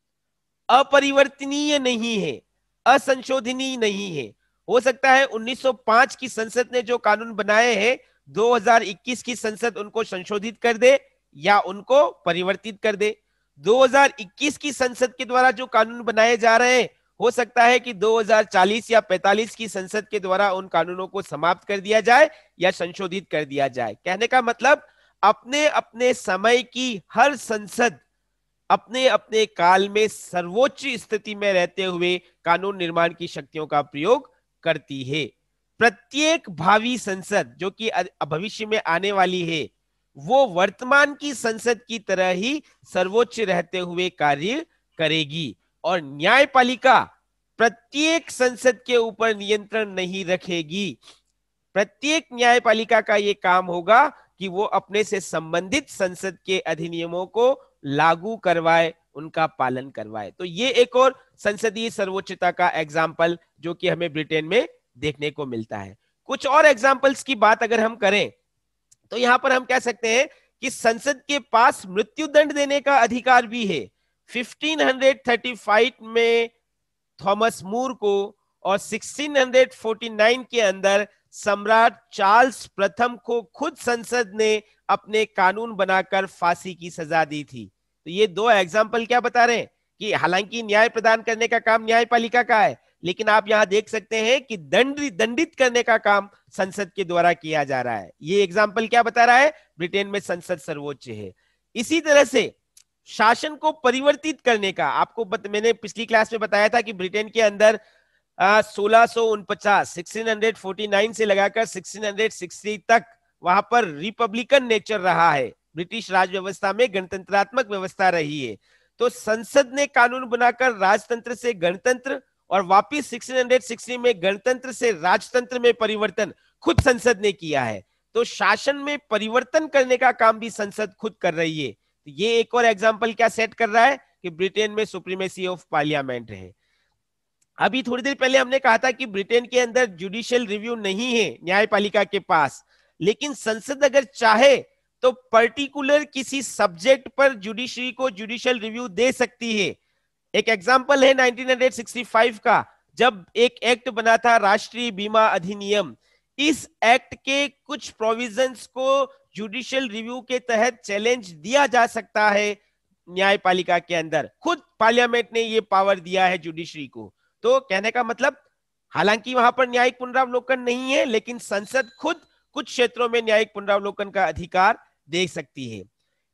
अपरिवर्तनीय नहीं है, असंशोधनीय नहीं है। हो सकता है 1905 की संसद ने जो कानून बनाए हैं 2021 की संसद उनको संशोधित कर दे या उनको परिवर्तित कर दे। 2021 की संसद के द्वारा जो कानून बनाए जा रहे हैं, हो सकता है कि 2040 या 45 की संसद के द्वारा उन कानूनों को समाप्त कर दिया जाए या संशोधित कर दिया जाए। कहने का मतलब, अपने अपने समय की हर संसद अपने अपने काल में सर्वोच्च स्थिति में रहते हुए कानून निर्माण की शक्तियों का प्रयोग करती है। प्रत्येक भावी संसद जो कि भविष्य में आने वाली है, वो वर्तमान की संसद की तरह ही सर्वोच्च रहते हुए कार्य करेगी और न्यायपालिका प्रत्येक संसद के ऊपर नियंत्रण नहीं रखेगी। प्रत्येक न्यायपालिका का यह काम होगा कि वो अपने से संबंधित संसद के अधिनियमों को लागू करवाए, उनका पालन करवाए। तो ये एक और संसदीय सर्वोच्चता का एग्जाम्पल जो कि हमें ब्रिटेन में देखने को मिलता है। कुछ और एग्जाम्पल्स की बात अगर हम करें तो यहां पर हम कह सकते हैं कि संसद के पास मृत्युदंड देने का अधिकार भी है। 1535 में थॉमस मूर को और 1649 के अंदर सम्राट चार्ल्स प्रथम को खुद संसद ने अपने कानून बनाकर फांसी की सजा दी थी। तो ये दो एग्जाम्पल क्या बता रहे हैं कि हालांकि न्याय प्रदान करने का काम न्यायपालिका का है, लेकिन आप यहां देख सकते हैं कि दंडित करने का काम संसद के द्वारा किया जा रहा है। ये एग्जाम्पल क्या बता रहा है? ब्रिटेन में संसद सर्वोच्च है। इसी तरह से शासन को परिवर्तित करने का आपको मैंने पिछली क्लास में बताया था कि ब्रिटेन के अंदर 1649 से लगाकर 1660 तक वहां पर रिपब्लिकन नेचर रहा है। ब्रिटिश राज व्यवस्था में गणतंत्रात्मक व्यवस्था रही है। तो संसद ने कानून बनाकर राजतंत्र से गणतंत्र और वापिस 1660 में गणतंत्र से राजतंत्र में परिवर्तन खुद संसद ने किया है। तो शासन में परिवर्तन करने का काम भी संसद खुद कर रही है। तो ये एक और एग्जाम्पल क्या सेट कर रहा है कि ब्रिटेन में सुप्रीमेसी ऑफ पार्लियामेंट है। अभी थोड़ी देर पहले हमने कहा था कि ब्रिटेन के अंदर जुडिशियल रिव्यू नहीं है न्यायपालिका के पास, लेकिन संसद अगर चाहे तो पर्टिकुलर किसी सब्जेक्ट पर जुडिशरी को जुडिशियल रिव्यू दे सकती है। एक एग्जांपल है 1965 का, जब एक एक्ट बना था राष्ट्रीय बीमा अधिनियम। इस एक्ट के कुछ प्रोविजंस को जुडिशियल रिव्यू के तहत चैलेंज दिया जा सकता है न्यायपालिका के अंदर। खुद पार्लियामेंट ने यह पावर दिया है जुडिशरी को। तो कहने का मतलब हालांकि वहां पर न्यायिक पुनरावलोकन नहीं है, लेकिन संसद खुद कुछ क्षेत्रों में न्यायिक पुनरावलोकन का अधिकार दे सकती है।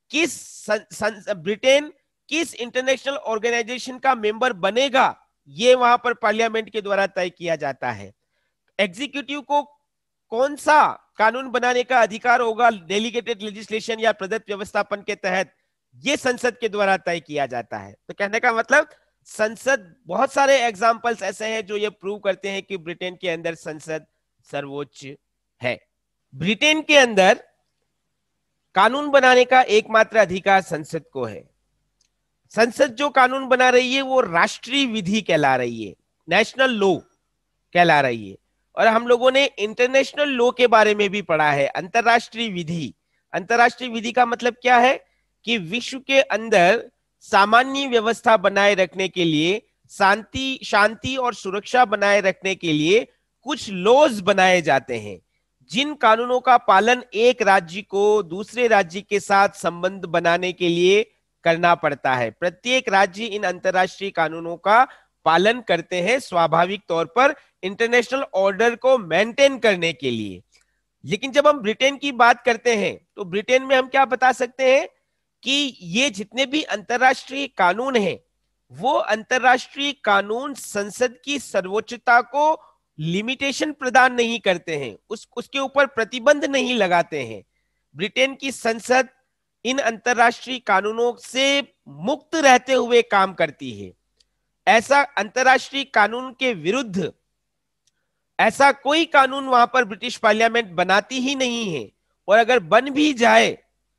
ब्रिटेन किस इंटरनेशनल ऑर्गेनाइजेशन का मेंबर बनेगा ये वहां पर पार्लियामेंट के द्वारा तय किया जाता है। एग्जीक्यूटिव को कौन सा कानून बनाने का अधिकार होगा डेलीगेटेड लेजिस्लेशन या प्रदत्त व्यवस्थापन के तहत, यह संसद के द्वारा तय किया जाता है। तो कहने का मतलब संसद, बहुत सारे एग्जाम्पल्स ऐसे हैं जो ये प्रूव करते हैं कि ब्रिटेन के अंदर संसद सर्वोच्च है। ब्रिटेन के अंदर कानून बनाने का एकमात्र अधिकार संसद को है। संसद जो कानून बना रही है वो राष्ट्रीय विधि कहला रही है, नेशनल लॉ कहला रही है। और हम लोगों ने इंटरनेशनल लॉ के बारे में भी पढ़ा है, अंतरराष्ट्रीय विधि। अंतरराष्ट्रीय विधि का मतलब क्या है कि विश्व के अंदर सामान्य व्यवस्था बनाए रखने के लिए, शांति और सुरक्षा बनाए रखने के लिए कुछ लॉज बनाए जाते हैं, जिन कानूनों का पालन एक राज्य को दूसरे राज्य के साथ संबंध बनाने के लिए करना पड़ता है। प्रत्येक राज्य इन अंतरराष्ट्रीय कानूनों का पालन करते हैं स्वाभाविक तौर पर इंटरनेशनल ऑर्डर को मेंटेन करने के लिए। लेकिन जब हम ब्रिटेन की बात करते हैं तो ब्रिटेन में हम क्या बता सकते हैं कि ये जितने भी अंतरराष्ट्रीय कानून हैं वो अंतरराष्ट्रीय कानून संसद की सर्वोच्चता को लिमिटेशन प्रदान नहीं करते हैं, उसके ऊपर प्रतिबंध नहीं लगाते हैं। ब्रिटेन की संसद इन अंतरराष्ट्रीय कानूनों से मुक्त रहते हुए काम करती है। ऐसा अंतरराष्ट्रीय कानून के विरुद्ध ऐसा कोई कानून वहां पर ब्रिटिश पार्लियामेंट बनाती ही नहीं है। और अगर बन भी जाए,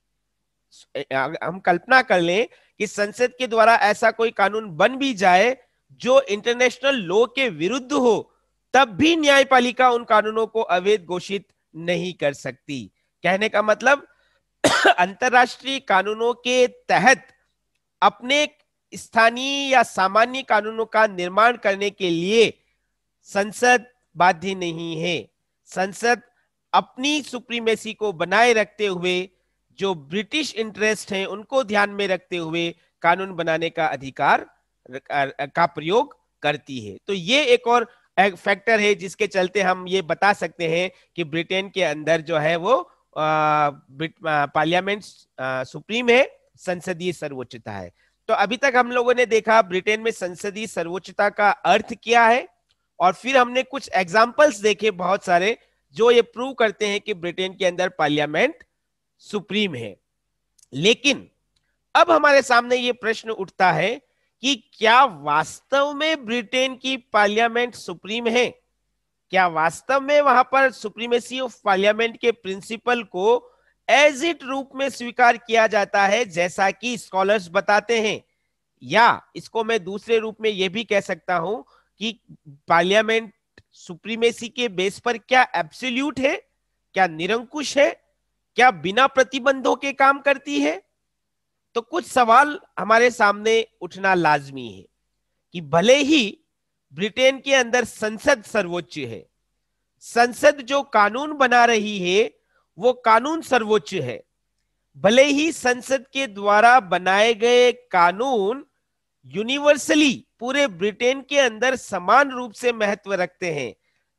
हम कल्पना कर लें कि संसद के द्वारा ऐसा कोई कानून बन भी जाए जो इंटरनेशनल लॉ के विरुद्ध हो, तब भी न्यायपालिका उन कानूनों को अवैध घोषित नहीं कर सकती। कहने का मतलब अंतरराष्ट्रीय कानूनों के तहत अपने स्थानीय या सामान्य कानूनों का निर्माण करने के लिए संसद बाध्य नहीं है। संसद अपनी सुप्रीमेसी को बनाए रखते हुए, जो ब्रिटिश इंटरेस्ट हैं उनको ध्यान में रखते हुए कानून बनाने का अधिकार का प्रयोग करती है। तो ये एक और फैक्टर है जिसके चलते हम ये बता सकते हैं कि ब्रिटेन के अंदर जो है वो पार्लियामेंट सुप्रीम है, संसदीय सर्वोच्चता है। तो अभी तक हम लोगों ने देखा ब्रिटेन में संसदीय सर्वोच्चता का अर्थ क्या है, और फिर हमने कुछ एग्जाम्पल्स देखे बहुत सारे जो ये प्रूव करते हैं कि ब्रिटेन के अंदर पार्लियामेंट सुप्रीम है। लेकिन अब हमारे सामने ये प्रश्न उठता है कि क्या वास्तव में ब्रिटेन की पार्लियामेंट सुप्रीम है? क्या वास्तव में वहां पर सुप्रीमेसी ऑफ पार्लियामेंट के प्रिंसिपल को एज इट रूप में स्वीकार किया जाता है जैसा कि स्कॉलर्स बताते हैं? या इसको मैं दूसरे रूप में यह भी कह सकता हूं कि पार्लियामेंट सुप्रीमेसी के बेस पर क्या एब्सोल्यूट है, क्या निरंकुश है, क्या बिना प्रतिबंधों के काम करती है? तो कुछ सवाल हमारे सामने उठना लाजमी है कि भले ही ब्रिटेन के अंदर संसद सर्वोच्च है, संसद जो कानून बना रही है वो कानून सर्वोच्च है, भले ही संसद के द्वारा बनाए गए कानून यूनिवर्सली पूरे ब्रिटेन के अंदर समान रूप से महत्व रखते हैं,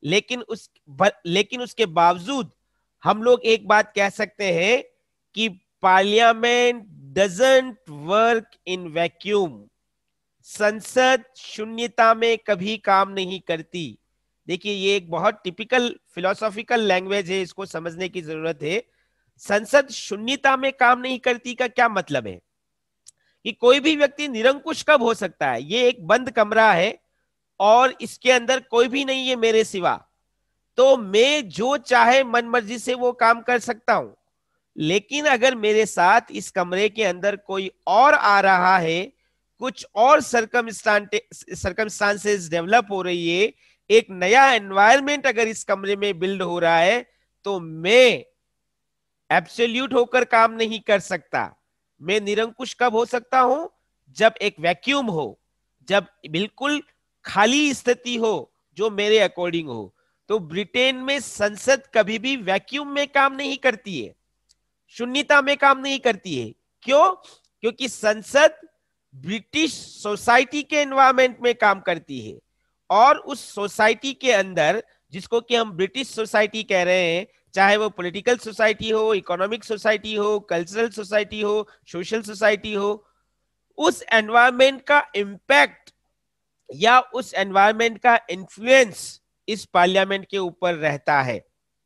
लेकिन उसके बावजूद हम लोग एक बात कह सकते हैं कि parliament doesn't work in vacuum. संसद शून्यता में कभी काम नहीं करती। देखिए, ये एक बहुत टिपिकल फिलोसॉफिकल लैंग्वेज है, इसको समझने की जरूरत है। संसद शून्यता में काम नहीं करती का क्या मतलब है? कि कोई भी व्यक्ति निरंकुश कब हो सकता है? ये एक बंद कमरा है और इसके अंदर कोई भी नहीं है मेरे सिवा, तो मैं जो चाहे मन मर्जी से वो काम कर सकता हूं। लेकिन अगर मेरे साथ इस कमरे के अंदर कोई और आ रहा है, कुछ और सर्कमस्टांसेस डेवलप हो रही है, एक नया एनवायरनमेंट अगर इस कमरे में बिल्ड हो रहा है, तो मैं एब्सोल्यूट होकर काम नहीं कर सकता। मैं निरंकुश कब हो सकता हूं? जब एक वैक्यूम हो, जब बिल्कुल खाली स्थिति हो जो मेरे अकॉर्डिंग हो। तो ब्रिटेन में संसद कभी भी वैक्यूम में काम नहीं करती है, शून्यता में काम नहीं करती है। क्यों? क्योंकि संसद ब्रिटिश सोसाइटी के एनवायरनमेंट में काम करती है, और उस सोसाइटी के अंदर, जिसको कि हम ब्रिटिश सोसाइटी कह रहे हैं, चाहे वो पॉलिटिकल सोसाइटी हो, इकोनॉमिक सोसाइटी हो, कल्चरल सोसाइटी हो, सोशल सोसाइटी हो, उस एनवायरनमेंट का इम्पैक्ट या उस एनवायरनमेंट का इन्फ्लुएंस इस पार्लियामेंट के ऊपर रहता है।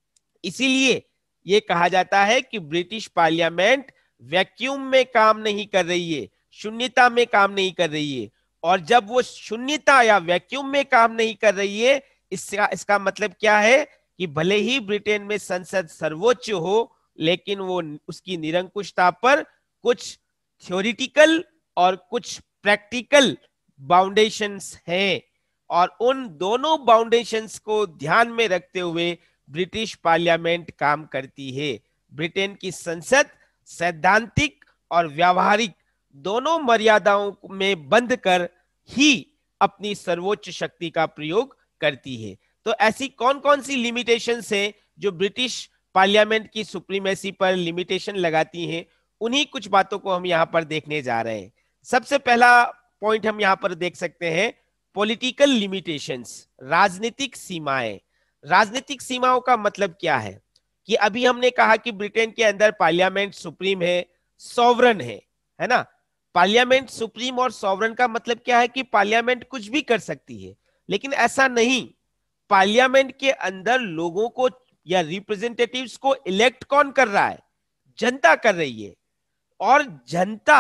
इसीलिए यह कहा जाता है कि ब्रिटिश पार्लियामेंट वैक्यूम में काम नहीं कर रही है, शून्यता में काम नहीं कर रही है। और जब वो शून्यता या वैक्यूम में काम नहीं कर रही है, इसका मतलब क्या है कि भले ही ब्रिटेन में संसद सर्वोच्च हो, लेकिन वो उसकी निरंकुशता पर कुछ थ्योरिटिकल और कुछ प्रैक्टिकल बाउंडेशंस हैं, और उन दोनों बाउंडेशंस को ध्यान में रखते हुए ब्रिटिश पार्लियामेंट काम करती है। ब्रिटेन की संसद सैद्धांतिक और व्यावहारिक दोनों मर्यादाओं में बंद कर ही अपनी सर्वोच्च शक्ति का प्रयोग करती है। तो ऐसी कौन कौन सी लिमिटेशंस हैं जो ब्रिटिश पार्लियामेंट की सुप्रीमेसी पर लिमिटेशन लगाती हैं, उन्हीं कुछ बातों को हम यहां पर देखने जा रहे हैं। सबसे पहला पॉइंट हम यहां पर देख सकते हैं, पॉलिटिकल लिमिटेशंस, राजनीतिक सीमाएं। राजनीतिक सीमाओं का मतलब क्या है? कि अभी हमने कहा कि ब्रिटेन के अंदर पार्लियामेंट सुप्रीम है, सॉवरन है ना। पार्लियामेंट सुप्रीम और सॉवरन का मतलब क्या है? कि पार्लियामेंट कुछ भी कर सकती है, लेकिन ऐसा नहीं। पार्लियामेंट के अंदर लोगों को या रिप्रेजेंटेटिव्स को इलेक्ट कौन कर रहा है? जनता कर रही है, और जनता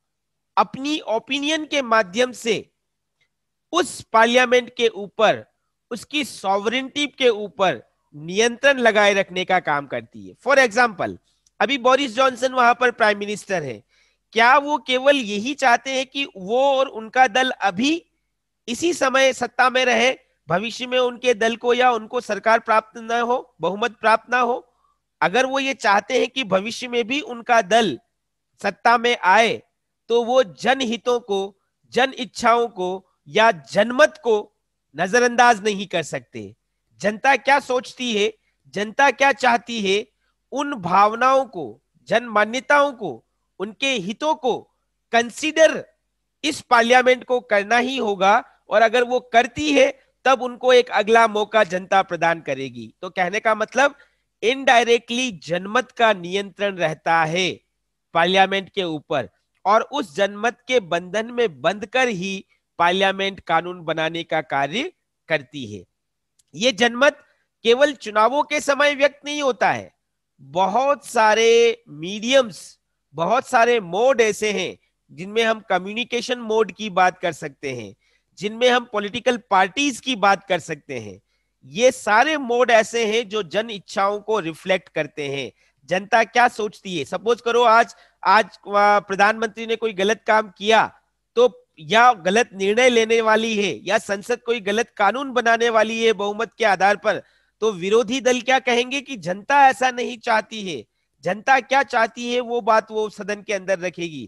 अपनी ओपिनियन के माध्यम से उस पार्लियामेंट के ऊपर, उसकी सॉवरेनिटी के ऊपर नियंत्रण लगाए रखने का काम करती है। फॉर एग्जाम्पल, अभी बोरिस जॉनसन वहां पर प्राइम मिनिस्टर है। क्या वो केवल यही चाहते हैं कि वो और उनका दल अभी इसी समय सत्ता में रहे, भविष्य में उनके दल को या उनको सरकार प्राप्त न हो, बहुमत प्राप्त ना हो? अगर वो ये चाहते हैं कि भविष्य में भी उनका दल सत्ता में आए, तो वो जनहितों को, जन इच्छाओं को या जनमत को नजरअंदाज नहीं कर सकते। जनता क्या सोचती है, जनता क्या चाहती है, उन भावनाओं को, जन मान्यताओं को, उनके हितों को कंसीडर इस पार्लियामेंट को करना ही होगा। और अगर वो करती है, तब उनको एक अगला मौका जनता प्रदान करेगी। तो कहने का मतलब, इनडायरेक्टली जनमत का नियंत्रण रहता है पार्लियामेंट के ऊपर, और उस जनमत के बंधन में बंधकर ही पार्लियामेंट कानून बनाने का कार्य करती है। यह जनमत केवल चुनावों के समय व्यक्त नहीं होता है, बहुत सारे मीडियम्स, बहुत सारे मोड ऐसे हैं जिनमें हम कम्युनिकेशन मोड की बात कर सकते हैं, जिनमें हम पॉलिटिकल पार्टीज की बात कर सकते हैं। ये सारे मोड ऐसे हैं जो जन इच्छाओं को रिफ्लेक्ट करते हैं। जनता क्या सोचती है, सपोज करो आज आज प्रधानमंत्री ने कोई गलत काम किया, तो या गलत निर्णय लेने वाली है, या संसद कोई गलत कानून बनाने वाली है बहुमत के आधार पर, तो विरोधी दल क्या कहेंगे कि जनता ऐसा नहीं चाहती है। जनता क्या चाहती है वो बात वो सदन के अंदर रखेगी।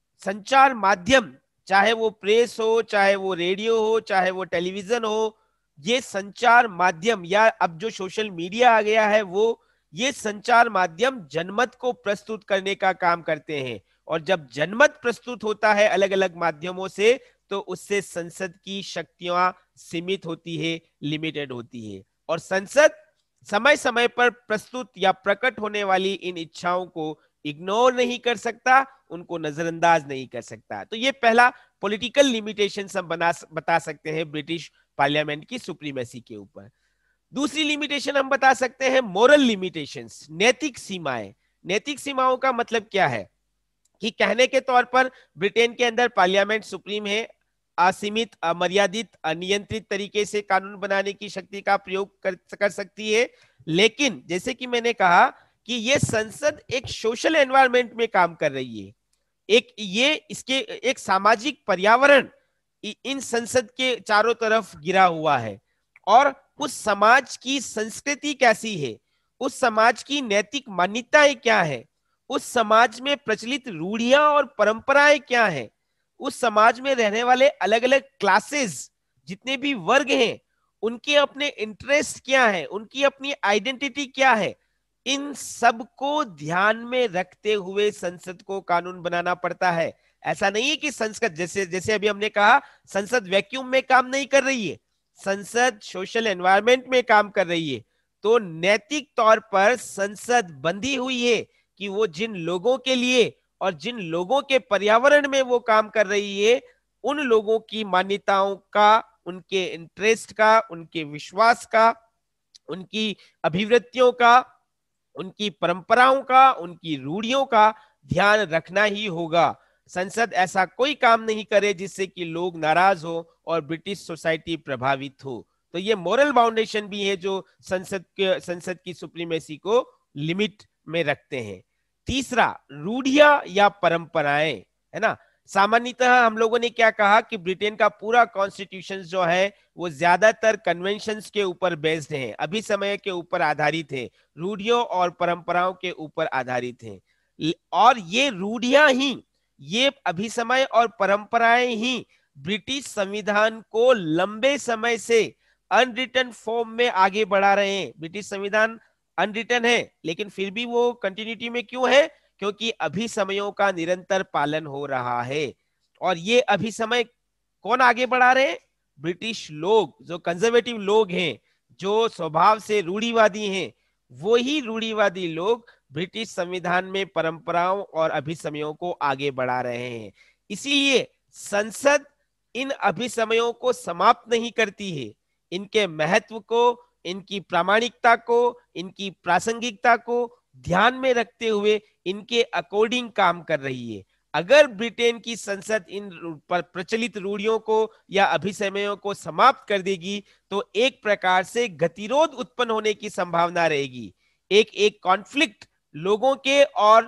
संचार माध्यम, चाहे वो प्रेस हो, चाहे वो रेडियो हो, चाहे वो टेलीविजन हो, ये संचार माध्यम, या अब जो सोशल मीडिया आ गया है, वो ये संचार माध्यम जनमत को प्रस्तुत करने का काम करते हैं। और जब जनमत प्रस्तुत होता है अलग अलग माध्यमों से, तो उससे संसद की शक्तियां सीमित होती है, लिमिटेड होती है। और संसद समय समय पर प्रस्तुत या प्रकट होने वाली इन इच्छाओं को इग्नोर नहीं कर सकता, उनको नजरअंदाज नहीं कर सकता। तो ये पहला पॉलिटिकल लिमिटेशन हम बता सकते हैं ब्रिटिश पार्लियामेंट की सुप्रीमेसी के ऊपर। दूसरी लिमिटेशन हम बता सकते हैं मोरल लिमिटेशंस, नैतिक सीमाएं। नैतिक सीमाओं का मतलब क्या है कि कहने के तौर पर ब्रिटेन के अंदर पार्लियामेंट सुप्रीम है, असीमित, अमर्यादित, अनियंत्रित तरीके से कानून बनाने की शक्ति का प्रयोग कर सकती है। लेकिन जैसे कि मैंने कहा कि ये संसद एक सोशल एनवायरनमेंट में काम कर रही है, एक ये इसके एक सामाजिक पर्यावरण इन संसद के चारों तरफ गिरा हुआ है। और उस समाज की संस्कृति कैसी है, उस समाज की नैतिक मान्यताएं क्या है, उस समाज में प्रचलित रूढ़ियां और परंपराएं क्या हैं, उस समाज में रहने वाले अलग अलग क्लासेस, जितने भी वर्ग हैं, उनके अपने इंटरेस्ट क्या है, उनकी अपनी आइडेंटिटी क्या है, इन सब को ध्यान में रखते हुए संसद को कानून बनाना पड़ता है। ऐसा नहीं है कि संसद, जैसे जैसे अभी हमने कहा, संसद वैक्यूम में काम नहीं कर रही है, संसद सोशल एनवायरनमेंट में काम कर रही है। तो नैतिक तौर पर संसद बंधी हुई है कि वो जिन लोगों के लिए और जिन लोगों के पर्यावरण में वो काम कर रही है, उन लोगों की मान्यताओं का, उनके इंटरेस्ट का, उनके विश्वास का, उनकी अभिवृत्तियों का, उनकी परंपराओं का, उनकी रूढ़ियों का ध्यान रखना ही होगा। संसद ऐसा कोई काम नहीं करे जिससे कि लोग नाराज हो और ब्रिटिश सोसाइटी प्रभावित हो। तो ये मोरल बाउंडेशन भी है जो संसद की सुप्रीमेसी को लिमिट में रखते हैं। तीसरा, रूढ़ियां या परंपराएं, है ना। सामान्यतः हम लोगों ने क्या कहा कि ब्रिटेन का पूरा कॉन्स्टिट्यूशन जो है वो ज्यादातर कन्वेंशंस के ऊपर बेस्ड है, अभिसमय के ऊपर आधारित है, रूढ़ियों और परंपराओं के ऊपर आधारित है। और ये रूढ़ियां ही, ये अभिसमय और परंपराएं ही ब्रिटिश संविधान को लंबे समय से अनरिटन फॉर्म में आगे बढ़ा रहे हैं। ब्रिटिश संविधान अनरिटन है, लेकिन फिर भी वो कंटिन्यूटी में क्यों है? क्योंकि अभिसमयों का निरंतर पालन हो रहा है। और ये अभिसमय कौन आगे बढ़ा रहे हैं? ब्रिटिश लोग, जो कंजर्वेटिव लोग हैं, जो स्वभाव से रूढ़िवादी हैं, वो ही रूढ़िवादी लोग ब्रिटिश संविधान में परंपराओं और अभिसमयों को आगे बढ़ा रहे हैं। इसीलिए संसद इन अभिसमयों को समाप्त नहीं करती है, इनके महत्व को, इनकी प्रामाणिकता को, इनकी प्रासंगिकता को ध्यान में रखते हुए इनके अकॉर्डिंग काम कर रही है। अगर ब्रिटेन की संसद इन पर प्रचलित रूढ़ियों को या अभिसमयों को समाप्त कर देगी, तो एक प्रकार से गतिरोध उत्पन्न होने की संभावना रहेगी। एक कॉन्फ्लिक्ट लोगों के और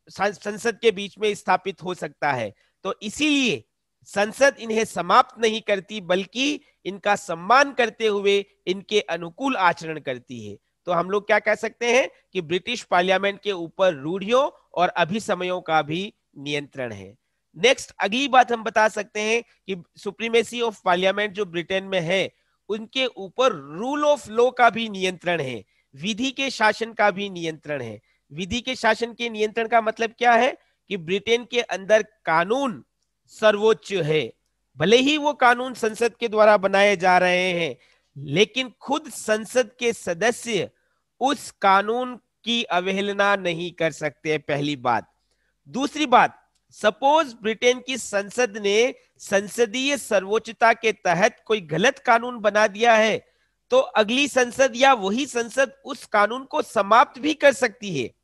संसद के बीच में स्थापित हो सकता है। तो इसीलिए संसद इन्हें समाप्त नहीं करती, बल्कि इनका सम्मान करते हुए इनके अनुकूल आचरण करती है। तो हम लोग क्या कह सकते हैं कि ब्रिटिश पार्लियामेंट के ऊपर रूढ़ियों और अभिसमयों का भी नियंत्रण है। नेक्स्ट, अगली बात हम बता सकते हैं कि सुप्रीमेसी ऑफ पार्लियामेंट जो ब्रिटेन में है, उनके ऊपर रूल ऑफ लॉ का भी नियंत्रण है, विधि के शासन का भी नियंत्रण है। विधि के शासन के नियंत्रण का मतलब क्या है कि ब्रिटेन के अंदर कानून सर्वोच्च है। भले ही वो कानून संसद के द्वारा बनाए जा रहे हैं, लेकिन खुद संसद के सदस्य उस कानून की अवहेलना नहीं कर सकते, पहली बात। दूसरी बात, सपोज ब्रिटेन की संसद ने संसदीय सर्वोच्चता के तहत कोई गलत कानून बना दिया है, तो अगली संसद या वही संसद उस कानून को समाप्त भी कर सकती है।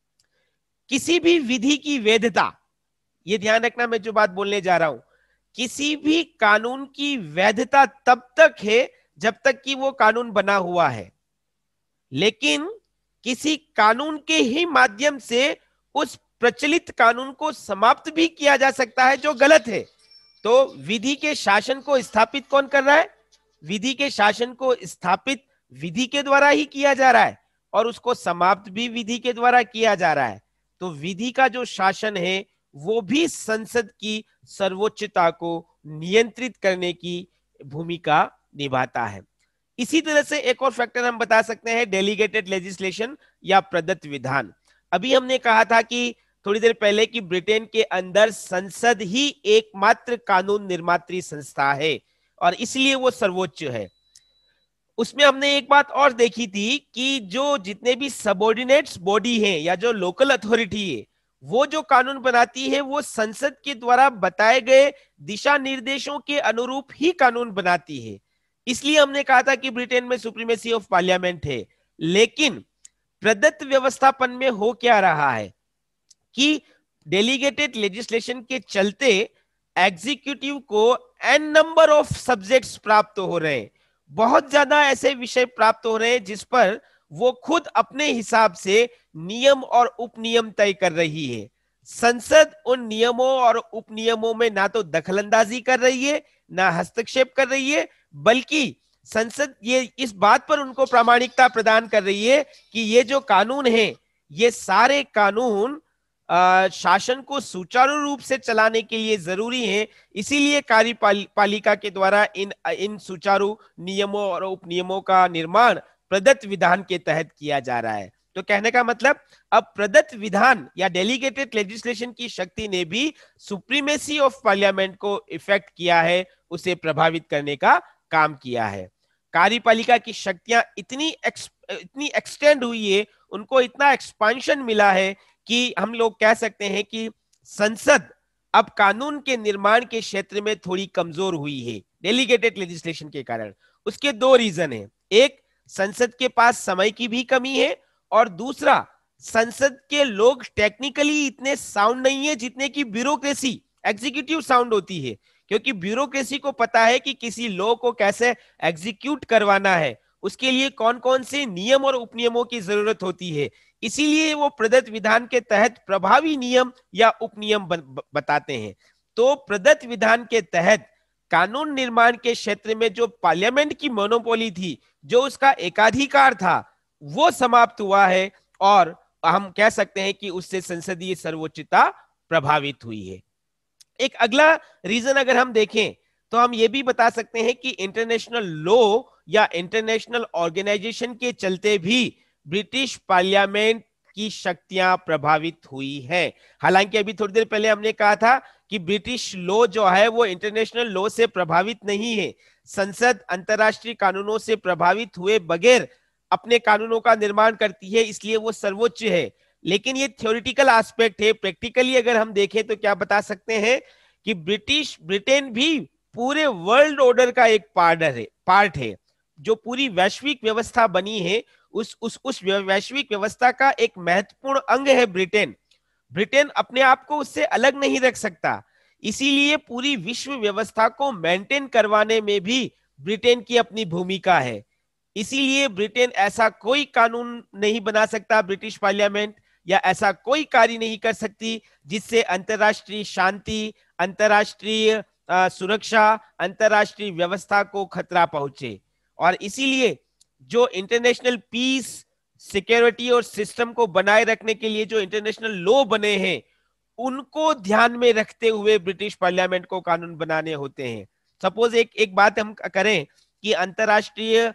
किसी भी विधि की वैधता, ये ध्यान रखना मैं जो बात बोलने जा रहा हूं, किसी भी कानून की वैधता तब तक है जब तक कि वो कानून बना हुआ है, लेकिन किसी कानून के ही माध्यम से उस प्रचलित कानून को समाप्त भी किया जा सकता है जो गलत है। तो विधि के शासन को स्थापित कौन कर रहा है? विधि के शासन को स्थापित विधि के द्वारा ही किया जा रहा है और उसको समाप्त भी विधि के द्वारा किया जा रहा है। तो विधि का जो शासन है वो भी संसद की सर्वोच्चता को नियंत्रित करने की भूमिका निभाता है। इसी तरह से एक और फैक्टर हम बता सकते हैं, डेलीगेटेड लेजिस्लेशन या प्रदत्त विधान। अभी हमने कहा था कि थोड़ी देर पहले कि ब्रिटेन के अंदर संसद ही एकमात्र कानून निर्मात्री संस्था है और इसलिए वो सर्वोच्च है। उसमें हमने एक बात और देखी थी कि जो जितने भी सबऑर्डिनेट्स बॉडी हैं या जो लोकल अथॉरिटी है, वो जो कानून बनाती है वो संसद के द्वारा बताए गए दिशा निर्देशों के अनुरूप ही कानून बनाती है। इसलिए हमने कहा था कि ब्रिटेन में सुप्रीमेसी ऑफ पार्लियामेंट है। लेकिन प्रदत्त व्यवस्थापन में हो क्या रहा है कि डेलीगेटेड लेजिस्लेशन के चलते एग्जीक्यूटिव को एन नंबर ऑफ सब्जेक्ट्स प्राप्त हो रहे हैं, बहुत ज्यादा ऐसे विषय प्राप्त हो रहे हैं जिस पर वो खुद अपने हिसाब से नियम और उपनियम तय कर रही है। संसद उन नियमों और उपनियमों में ना तो दखलंदाजी कर रही है, ना हस्तक्षेप कर रही है, बल्कि संसद ये इस बात पर उनको प्रामाणिकता प्रदान कर रही है कि ये जो कानून है ये सारे कानून शासन को सुचारू रूप से चलाने के लिए जरूरी है। इसीलिए कार्यपालिका के द्वारा इन सुचारू नियमों और उपनियमों का निर्माण प्रदत्त विधान के तहत किया जा रहा है। तो कहने का मतलब अब प्रदत्त विधान या डेलीगेटेड लेजिस्लेशन की शक्ति ने भी सुप्रीमेसी ऑफ पार्लियामेंट को इफेक्ट किया है, उसे प्रभावित करने का काम किया है। कार्यपालिका की शक्तियां इतनी एक्सटेंड हुई है, उनको इतना एक्सपांशन मिला है कि हम लोग कह सकते हैं कि संसद अब कानून के निर्माण के क्षेत्र में थोड़ी कमजोर हुई है डेलीगेटेड लेजिस्लेशन के कारण। उसके दो रीजन हैं, एक संसद के पास समय की भी कमी है और दूसरा संसद के लोग टेक्निकली इतने साउंड नहीं है जितने की ब्यूरोक्रेसी एग्जीक्यूटिव साउंड होती है, क्योंकि ब्यूरोक्रेसी को पता है कि किसी लॉ को कैसे एग्जीक्यूट करवाना है, उसके लिए कौन कौन से नियम और उपनियमों की जरूरत होती है। इसीलिए वो प्रदत्त विधान के तहत प्रभावी नियम या उपनियम बताते हैं। तो प्रदत्त विधान के तहत कानून निर्माण के क्षेत्र में जो पार्लियामेंट की मोनोपोली थी, जो उसका एकाधिकार था, वो समाप्त हुआ है और हम कह सकते हैं कि उससे संसदीय सर्वोच्चता प्रभावित हुई है। एक अगला रीजन अगर हम देखें तो हम ये भी बता सकते हैं कि इंटरनेशनल लॉ या इंटरनेशनल ऑर्गेनाइजेशन के चलते भी ब्रिटिश पार्लियामेंट की शक्तियां प्रभावित हुई है। हालांकि अभी थोड़ी देर पहले हमने कहा था कि ब्रिटिश लॉ जो है वो इंटरनेशनल लॉ से प्रभावित नहीं है। संसद अंतरराष्ट्रीय कानूनों से प्रभावित हुए बगैर अपने कानूनों का निर्माण करती है, इसलिए वो सर्वोच्च है। लेकिन ये थ्योरेटिकल एस्पेक्ट है। प्रैक्टिकली अगर हम देखें तो क्या बता सकते हैं कि ब्रिटेन भी पूरे वर्ल्ड ऑर्डर का एक पार्ट है। जो पूरी वैश्विक व्यवस्था बनी है उस वैश्विक व्यवस्था का एक महत्वपूर्ण अंग है ब्रिटेन अपने आप को उससे अलग नहीं रख सकता। इसीलिए पूरी विश्व व्यवस्था को मेंटेन करवाने में भी ब्रिटेन की अपनी भूमिका है। इसीलिए ब्रिटेन ऐसा कोई कानून नहीं बना सकता, ब्रिटिश पार्लियामेंट, या ऐसा कोई कार्य नहीं कर सकती जिससे अंतरराष्ट्रीय शांति, अंतरराष्ट्रीय सुरक्षा, अंतरराष्ट्रीय व्यवस्था को खतरा पहुंचे। और इसीलिए जो इंटरनेशनल पीस, सिक्योरिटी और सिस्टम को बनाए रखने के लिए जो इंटरनेशनल लॉ बने हैं, उनको ध्यान में रखते हुए ब्रिटिश पार्लियामेंट को कानून बनाने होते हैं। सपोज एक बात हम करें कि अंतरराष्ट्रीय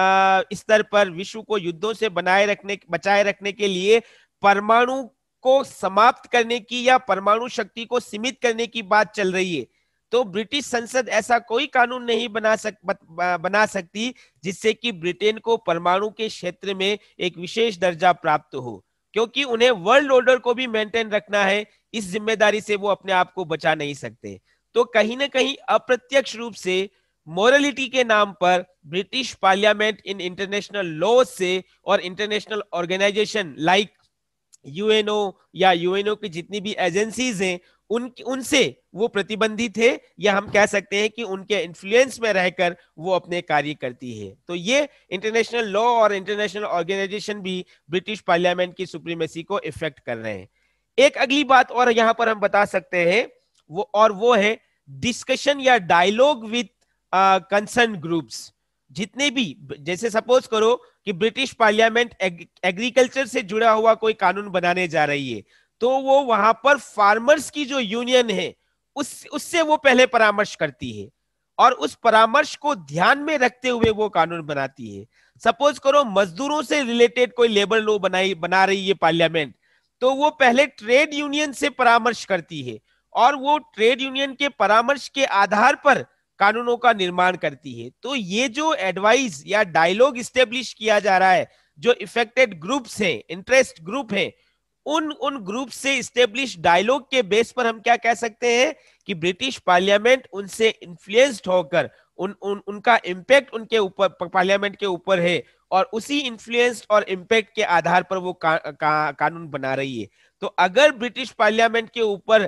स्तर पर विश्व को युद्धों से बचाए रखने के लिए परमाणु को समाप्त करने की या परमाणु शक्ति को सीमित करने की बात चल रही है, तो ब्रिटिश संसद ऐसा कोई कानून नहीं बना सकती जिससे कि ब्रिटेन को परमाणु के क्षेत्र में एक विशेष दर्जा प्राप्त हो, क्योंकि उन्हें वर्ल्ड ऑर्डर को भी मेंटेन रखना है। इस जिम्मेदारी से वो अपने आप को बचा नहीं सकते। तो कहीं ना कहीं अप्रत्यक्ष रूप से मोरलिटी के नाम पर ब्रिटिश पार्लियामेंट इन इंटरनेशनल लॉ से और इंटरनेशनल ऑर्गेनाइजेशन लाइक यूएनओ या यूएनओ की जितनी भी एजेंसीज हैं उनसे वो प्रतिबंधित है, या हम कह सकते हैं कि उनके इन्फ्लुएंस में रहकर वो अपने कार्य करती है। तो ये इंटरनेशनल लॉ और इंटरनेशनल ऑर्गेनाइजेशन भी ब्रिटिश पार्लियामेंट की सुप्रीमेसी को इफेक्ट कर रहे हैं। एक अगली बात और यहां पर हम बता सकते हैं, वो है डिस्कशन या डायलॉग विद कंसर्न ग्रुप्स। जितने भी, जैसे सपोज करो कि ब्रिटिश पार्लियामेंट एग्रीकल्चर से जुड़ा हुआ कोई कानून बनाने जा रही है, तो वो वहां पर फार्मर्स की जो यूनियन है उससे वो पहले परामर्श करती है और उस परामर्श को ध्यान में रखते हुए वो कानून बनाती है। सपोज करो मजदूरों से रिलेटेड कोई लेबर लॉ बना रही है पार्लियामेंट, तो वो पहले ट्रेड यूनियन से परामर्श करती है और वो ट्रेड यूनियन के परामर्श के आधार पर कानूनों का निर्माण करती है। तो ये जो एडवाइस या डायलॉग स्टेब्लिश किया जा रहा है, जो इफेक्टेड ग्रुप्स हैं, इंटरेस्ट ग्रुप हैं, उन ग्रुप से स्टेब्लिश डायलॉग के बेस पर हम क्या कह सकते हैं कि ब्रिटिश पार्लियामेंट उनसे इन्फ्लुएंस्ड होकर उनका इम्पैक्ट उनके ऊपर, पार्लियामेंट के ऊपर है और उसी इन्फ्लुएंस और इम्पैक्ट के आधार पर वो कानून बना रही है। तो अगर ब्रिटिश पार्लियामेंट के ऊपर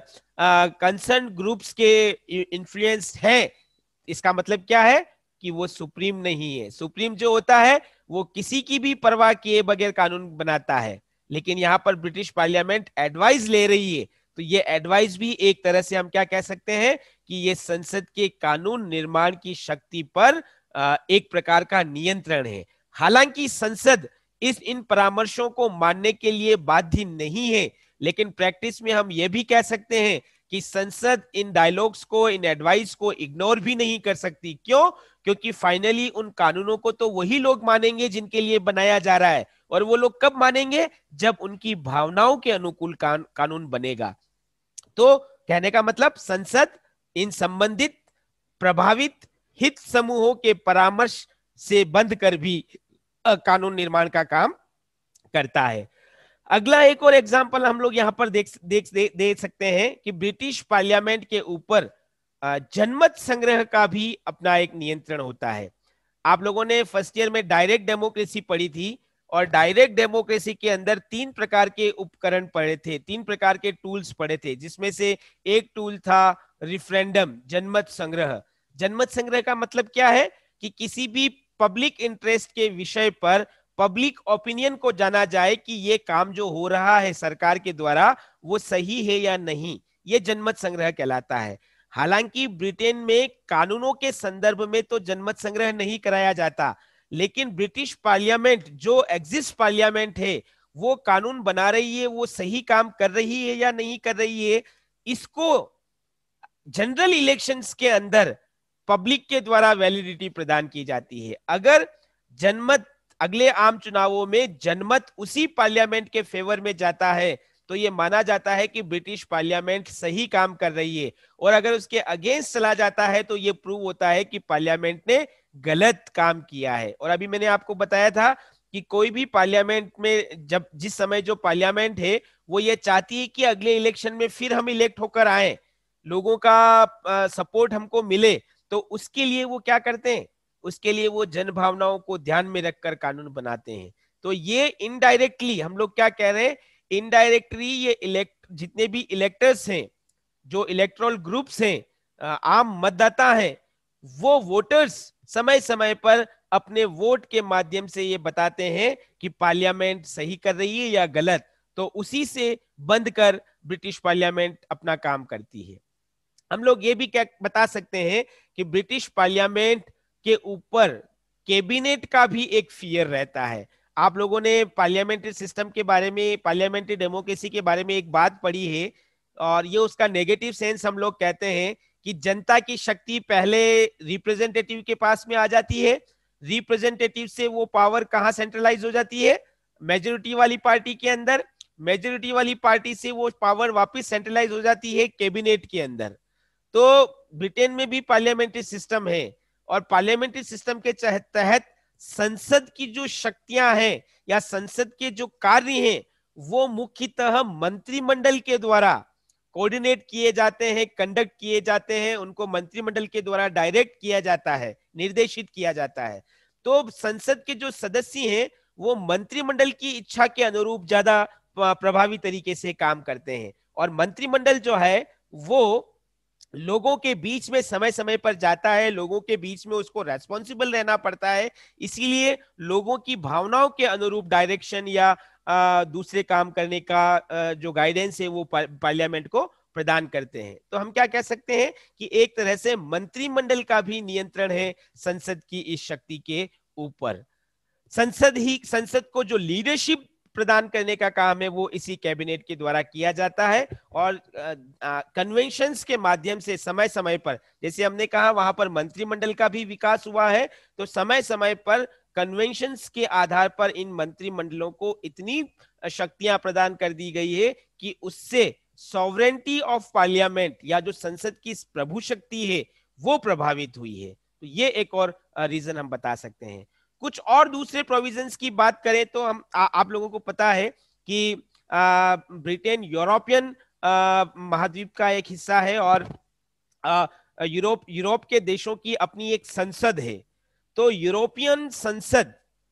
कंसर्न ग्रुप्स के इन्फ्लुएंस है, इसका मतलब क्या है कि वो सुप्रीम नहीं है। सुप्रीम जो होता है वो किसी की भी परवाह किए बगैर कानून बनाता है, लेकिन यहां पर ब्रिटिश पार्लियामेंट एडवाइस ले रही है, तो ये एडवाइस भी एक तरह से हम क्या कह सकते हैं कि ये संसद के कानून निर्माण की शक्ति पर एक प्रकार का नियंत्रण है। हालांकि संसद इन परामर्शों को मानने के लिए बाध्य नहीं है, लेकिन प्रैक्टिस में हम ये भी कह सकते हैं कि संसद इन डायलॉग्स को, इन एडवाइस को इग्नोर भी नहीं कर सकती। क्यों? क्योंकि फाइनली उन कानूनों को तो वही लोग मानेंगे जिनके लिए बनाया जा रहा है, और वो लोग कब मानेंगे? जब उनकी भावनाओं के अनुकूल कानून बनेगा। तो कहने का मतलब संसद इन संबंधित प्रभावित हित समूहों के परामर्श से बंध कर भी कानून निर्माण का काम करता है। अगला एक और एग्जांपल हम लोग यहां पर दे सकते हैं कि ब्रिटिश पार्लियामेंट के ऊपर जनमत संग्रह का भी अपना एक नियंत्रण होता है। आप लोगों ने फर्स्ट ईयर में डायरेक्ट डेमोक्रेसी पढ़ी थी, और डायरेक्ट डेमोक्रेसी के अंदर 3 प्रकार के उपकरण पढ़े थे, 3 प्रकार के टूल्स पढ़े थे, जिसमें से एक टूल था रिफरेंडम, जनमत संग्रह। जनमत संग्रह का मतलब क्या है कि किसी भी पब्लिक इंटरेस्ट के विषय पर पब्लिक ओपिनियन को जाना जाए कि ये काम जो हो रहा है सरकार के द्वारा वो सही है या नहीं, ये जनमत संग्रह कहलाता है। हालांकि ब्रिटेन में कानूनों के संदर्भ में तो जनमत संग्रह नहीं कराया जाता, लेकिन ब्रिटिश पार्लियामेंट जो एग्जिस्ट पार्लियामेंट है वो कानून बना रही है, वो सही काम कर रही है या नहीं कर रही है, इसको जनरल इलेक्शंस के अंदर पब्लिक के द्वारा वैलिडिटी प्रदान की जाती है। अगर जनमत अगले आम चुनावों में जनमत उसी पार्लियामेंट के फेवर में जाता है, तो यह माना जाता है कि ब्रिटिश पार्लियामेंट सही काम कर रही है, और अगर उसके अगेंस्ट चला जाता है तो यह प्रूव होता है कि पार्लियामेंट ने गलत काम किया है। और अभी मैंने आपको बताया था कि कोई भी पार्लियामेंट में जिस समय जो पार्लियामेंट है वो ये चाहती है कि अगले इलेक्शन में फिर हम इलेक्ट होकर आए, लोगों का सपोर्ट हमको मिले, तो उसके लिए वो क्या करते हैं? उसके लिए वो जन भावनाओं को ध्यान में रखकर कानून बनाते हैं। तो ये इनडायरेक्टली हम लोग क्या कह रहे हैं? इनडायरेक्टली ये जितने भी इलेक्टर्स हैं, जो इलेक्टोरल ग्रुप्स हैं, आम मतदाता हैं, वो वोटर्स समय समय पर अपने वोट के माध्यम से ये बताते हैं कि पार्लियामेंट सही कर रही है या गलत। तो उसी से बंद कर ब्रिटिश पार्लियामेंट अपना काम करती है। हम लोग ये भी क्या बता सकते हैं कि ब्रिटिश पार्लियामेंट के ऊपर कैबिनेट का भी एक फियर रहता है। आप लोगों ने पार्लियामेंट्री सिस्टम के बारे में, पार्लियामेंट्री डेमोक्रेसी के बारे में एक बात पढ़ी है, और ये उसका नेगेटिव सेंस हम लोग कहते हैं कि जनता की शक्ति पहले रिप्रेजेंटेटिव के पास में आ जाती है, रिप्रेजेंटेटिव से वो पावर कहां सेंट्रलाइज हो जाती है? मेजोरिटी वाली पार्टी के अंदर। मेजोरिटी वाली पार्टी से वो पावर वापस सेंट्रलाइज हो जाती है कैबिनेट के अंदर। तो ब्रिटेन में भी पार्लियामेंट्री सिस्टम है, और पार्लियामेंट्री सिस्टम के तहत संसद की जो शक्तियां हैं या संसद के जो कार्य हैं वो मुख्यतः मंत्रिमंडल के द्वारा कोऑर्डिनेट किए जाते हैं, कंडक्ट किए जाते हैं, उनको मंत्रिमंडल के द्वारा डायरेक्ट किया जाता है, निर्देशित किया जाता है। तो संसद के जो सदस्य हैं वो मंत्रिमंडल की इच्छा के अनुरूप ज्यादा प्रभावी तरीके से काम करते हैं, और मंत्रिमंडल जो है वो लोगों के बीच में समय समय पर जाता है, लोगों के बीच में उसको रेस्पॉन्सिबल रहना पड़ता है, इसीलिए लोगों की भावनाओं के अनुरूप डायरेक्शन या दूसरे काम करने का जो गाइडेंस है वो पार्लियामेंट को प्रदान करते हैं। तो हम क्या कह सकते हैं कि एक तरह से मंत्रिमंडल का भी नियंत्रण है संसद की इस शक्ति के ऊपर। संसद को जो लीडरशिप प्रदान करने का काम है वो इसी कैबिनेट के द्वारा किया जाता है, और कन्वेंशंस के माध्यम से समय समय पर, जैसे हमने कहा वहां पर मंत्रिमंडल का भी विकास हुआ है, तो समय समय पर कन्वेंशंस के आधार पर इन मंत्रिमंडलों को इतनी शक्तियां प्रदान कर दी गई है कि उससे सॉवरेंटी ऑफ पार्लियामेंट या जो संसद की प्रभु शक्ति है वो प्रभावित हुई है। तो ये एक और रीजन हम बता सकते हैं। कुछ और दूसरे प्रोविजंस की बात करें तो हम आप लोगों को पता है कि ब्रिटेन यूरोपियन महाद्वीप का एक हिस्सा है, और यूरोप के देशों की अपनी एक संसद है। तो यूरोपियन संसद,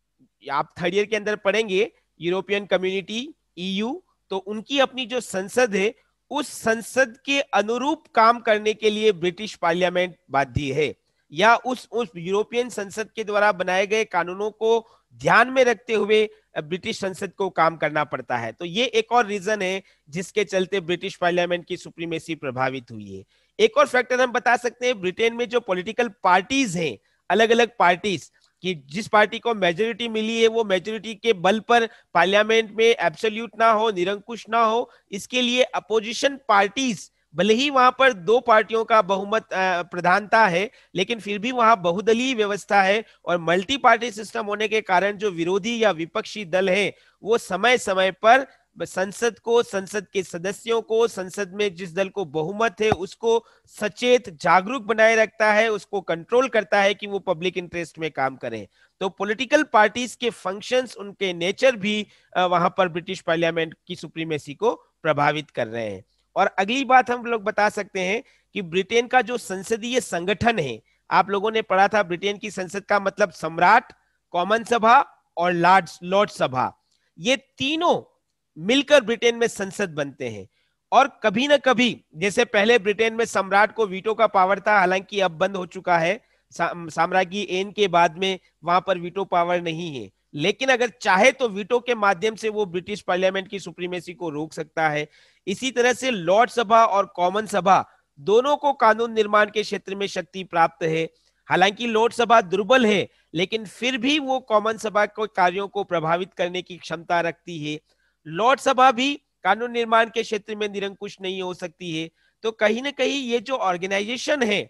आप थर्ड ईयर के अंदर पढ़ेंगे, यूरोपियन कम्युनिटी, ईयू, तो उनकी अपनी जो संसद है उस संसद के अनुरूप काम करने के लिए ब्रिटिश पार्लियामेंट बाध्य है, या उस यूरोपियन संसद के द्वारा बनाए गए कानूनों को ध्यान में रखते हुए ब्रिटिश संसद को काम करना पड़ता है। तो ये एक और रीजन है जिसके चलते ब्रिटिश पार्लियामेंट की सुप्रीमेसी प्रभावित हुई है। एक और फैक्टर हम बता सकते हैं, ब्रिटेन में जो पॉलिटिकल पार्टीज हैं, अलग अलग पार्टीज, कि जिस पार्टी को मेजोरिटी मिली है वो मेजोरिटी के बल पर पार्लियामेंट में एब्सोल्यूट ना हो, निरंकुश ना हो, इसके लिए अपोजिशन पार्टीज, भले ही वहां पर दो पार्टियों का बहुमत प्रधानता है, लेकिन फिर भी वहां बहुदलीय व्यवस्था है, और मल्टी पार्टी सिस्टम होने के कारण जो विरोधी या विपक्षी दल है वो समय समय पर संसद को, संसद के सदस्यों को, संसद में जिस दल को बहुमत है उसको सचेत, जागरूक बनाए रखता है, उसको कंट्रोल करता है कि वो पब्लिक इंटरेस्ट में काम करें। तो पॉलिटिकल पार्टीज के फंक्शंस, उनके नेचर भी वहां पर ब्रिटिश पार्लियामेंट की सुप्रीमेसी को प्रभावित कर रहे हैं। और अगली बात हम लोग बता सकते हैं कि ब्रिटेन का जो संसदीय संगठन है, आप लोगों ने पढ़ा था ब्रिटेन की संसद का मतलब सम्राट, कॉमन सभा और लॉर्ड सभा, ये तीनों मिलकर ब्रिटेन में संसद बनते हैं। और कभी ना कभी, जैसे पहले ब्रिटेन में सम्राट को वीटो का पावर था, हालांकि अब बंद हो चुका है, साम्राज्ञी एन के बाद में वहां पर वीटो पावर नहीं है, लेकिन अगर चाहे तो वीटो के माध्यम से वो ब्रिटिश पार्लियामेंट की सुप्रीमेसी को रोक सकता है। इसी तरह से लॉर्ड सभा और कॉमन सभा दोनों को कानून निर्माण के क्षेत्र में शक्ति प्राप्त है। हालांकि लॉर्ड सभा दुर्बल है, लेकिन फिर भी वो कॉमन सभा के कार्यों को प्रभावित करने की क्षमता रखती है। लॉर्ड सभा भी कानून निर्माण के क्षेत्र में निरंकुश नहीं हो सकती है। तो कहीं ना कहीं ये जो ऑर्गेनाइजेशन है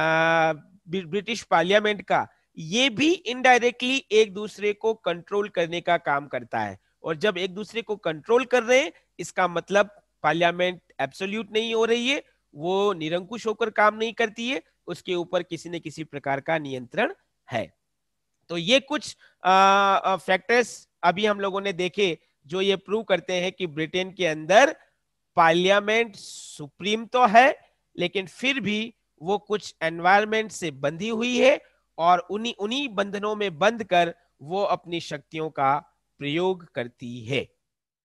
ब्रिटिश पार्लियामेंट का, ये भी इनडायरेक्टली एक दूसरे को कंट्रोल करने का काम करता है, और जब एक दूसरे को कंट्रोल कर रहे हैं इसका मतलब पार्लियामेंट एब्सोल्यूट नहीं हो रही है, वो निरंकुश होकर काम नहीं करती है, उसके ऊपर किसी न किसी प्रकार का नियंत्रण है। तो ये कुछ फैक्टर्स अभी हम लोगों ने देखे जो ये प्रूव करते हैं कि ब्रिटेन के अंदर पार्लियामेंट सुप्रीम तो है, लेकिन फिर भी वो कुछ एनवायरमेंट से बंधी हुई है, और उन्हीं बंधनों में बंध कर वो अपनी शक्तियों का प्रयोग करती है।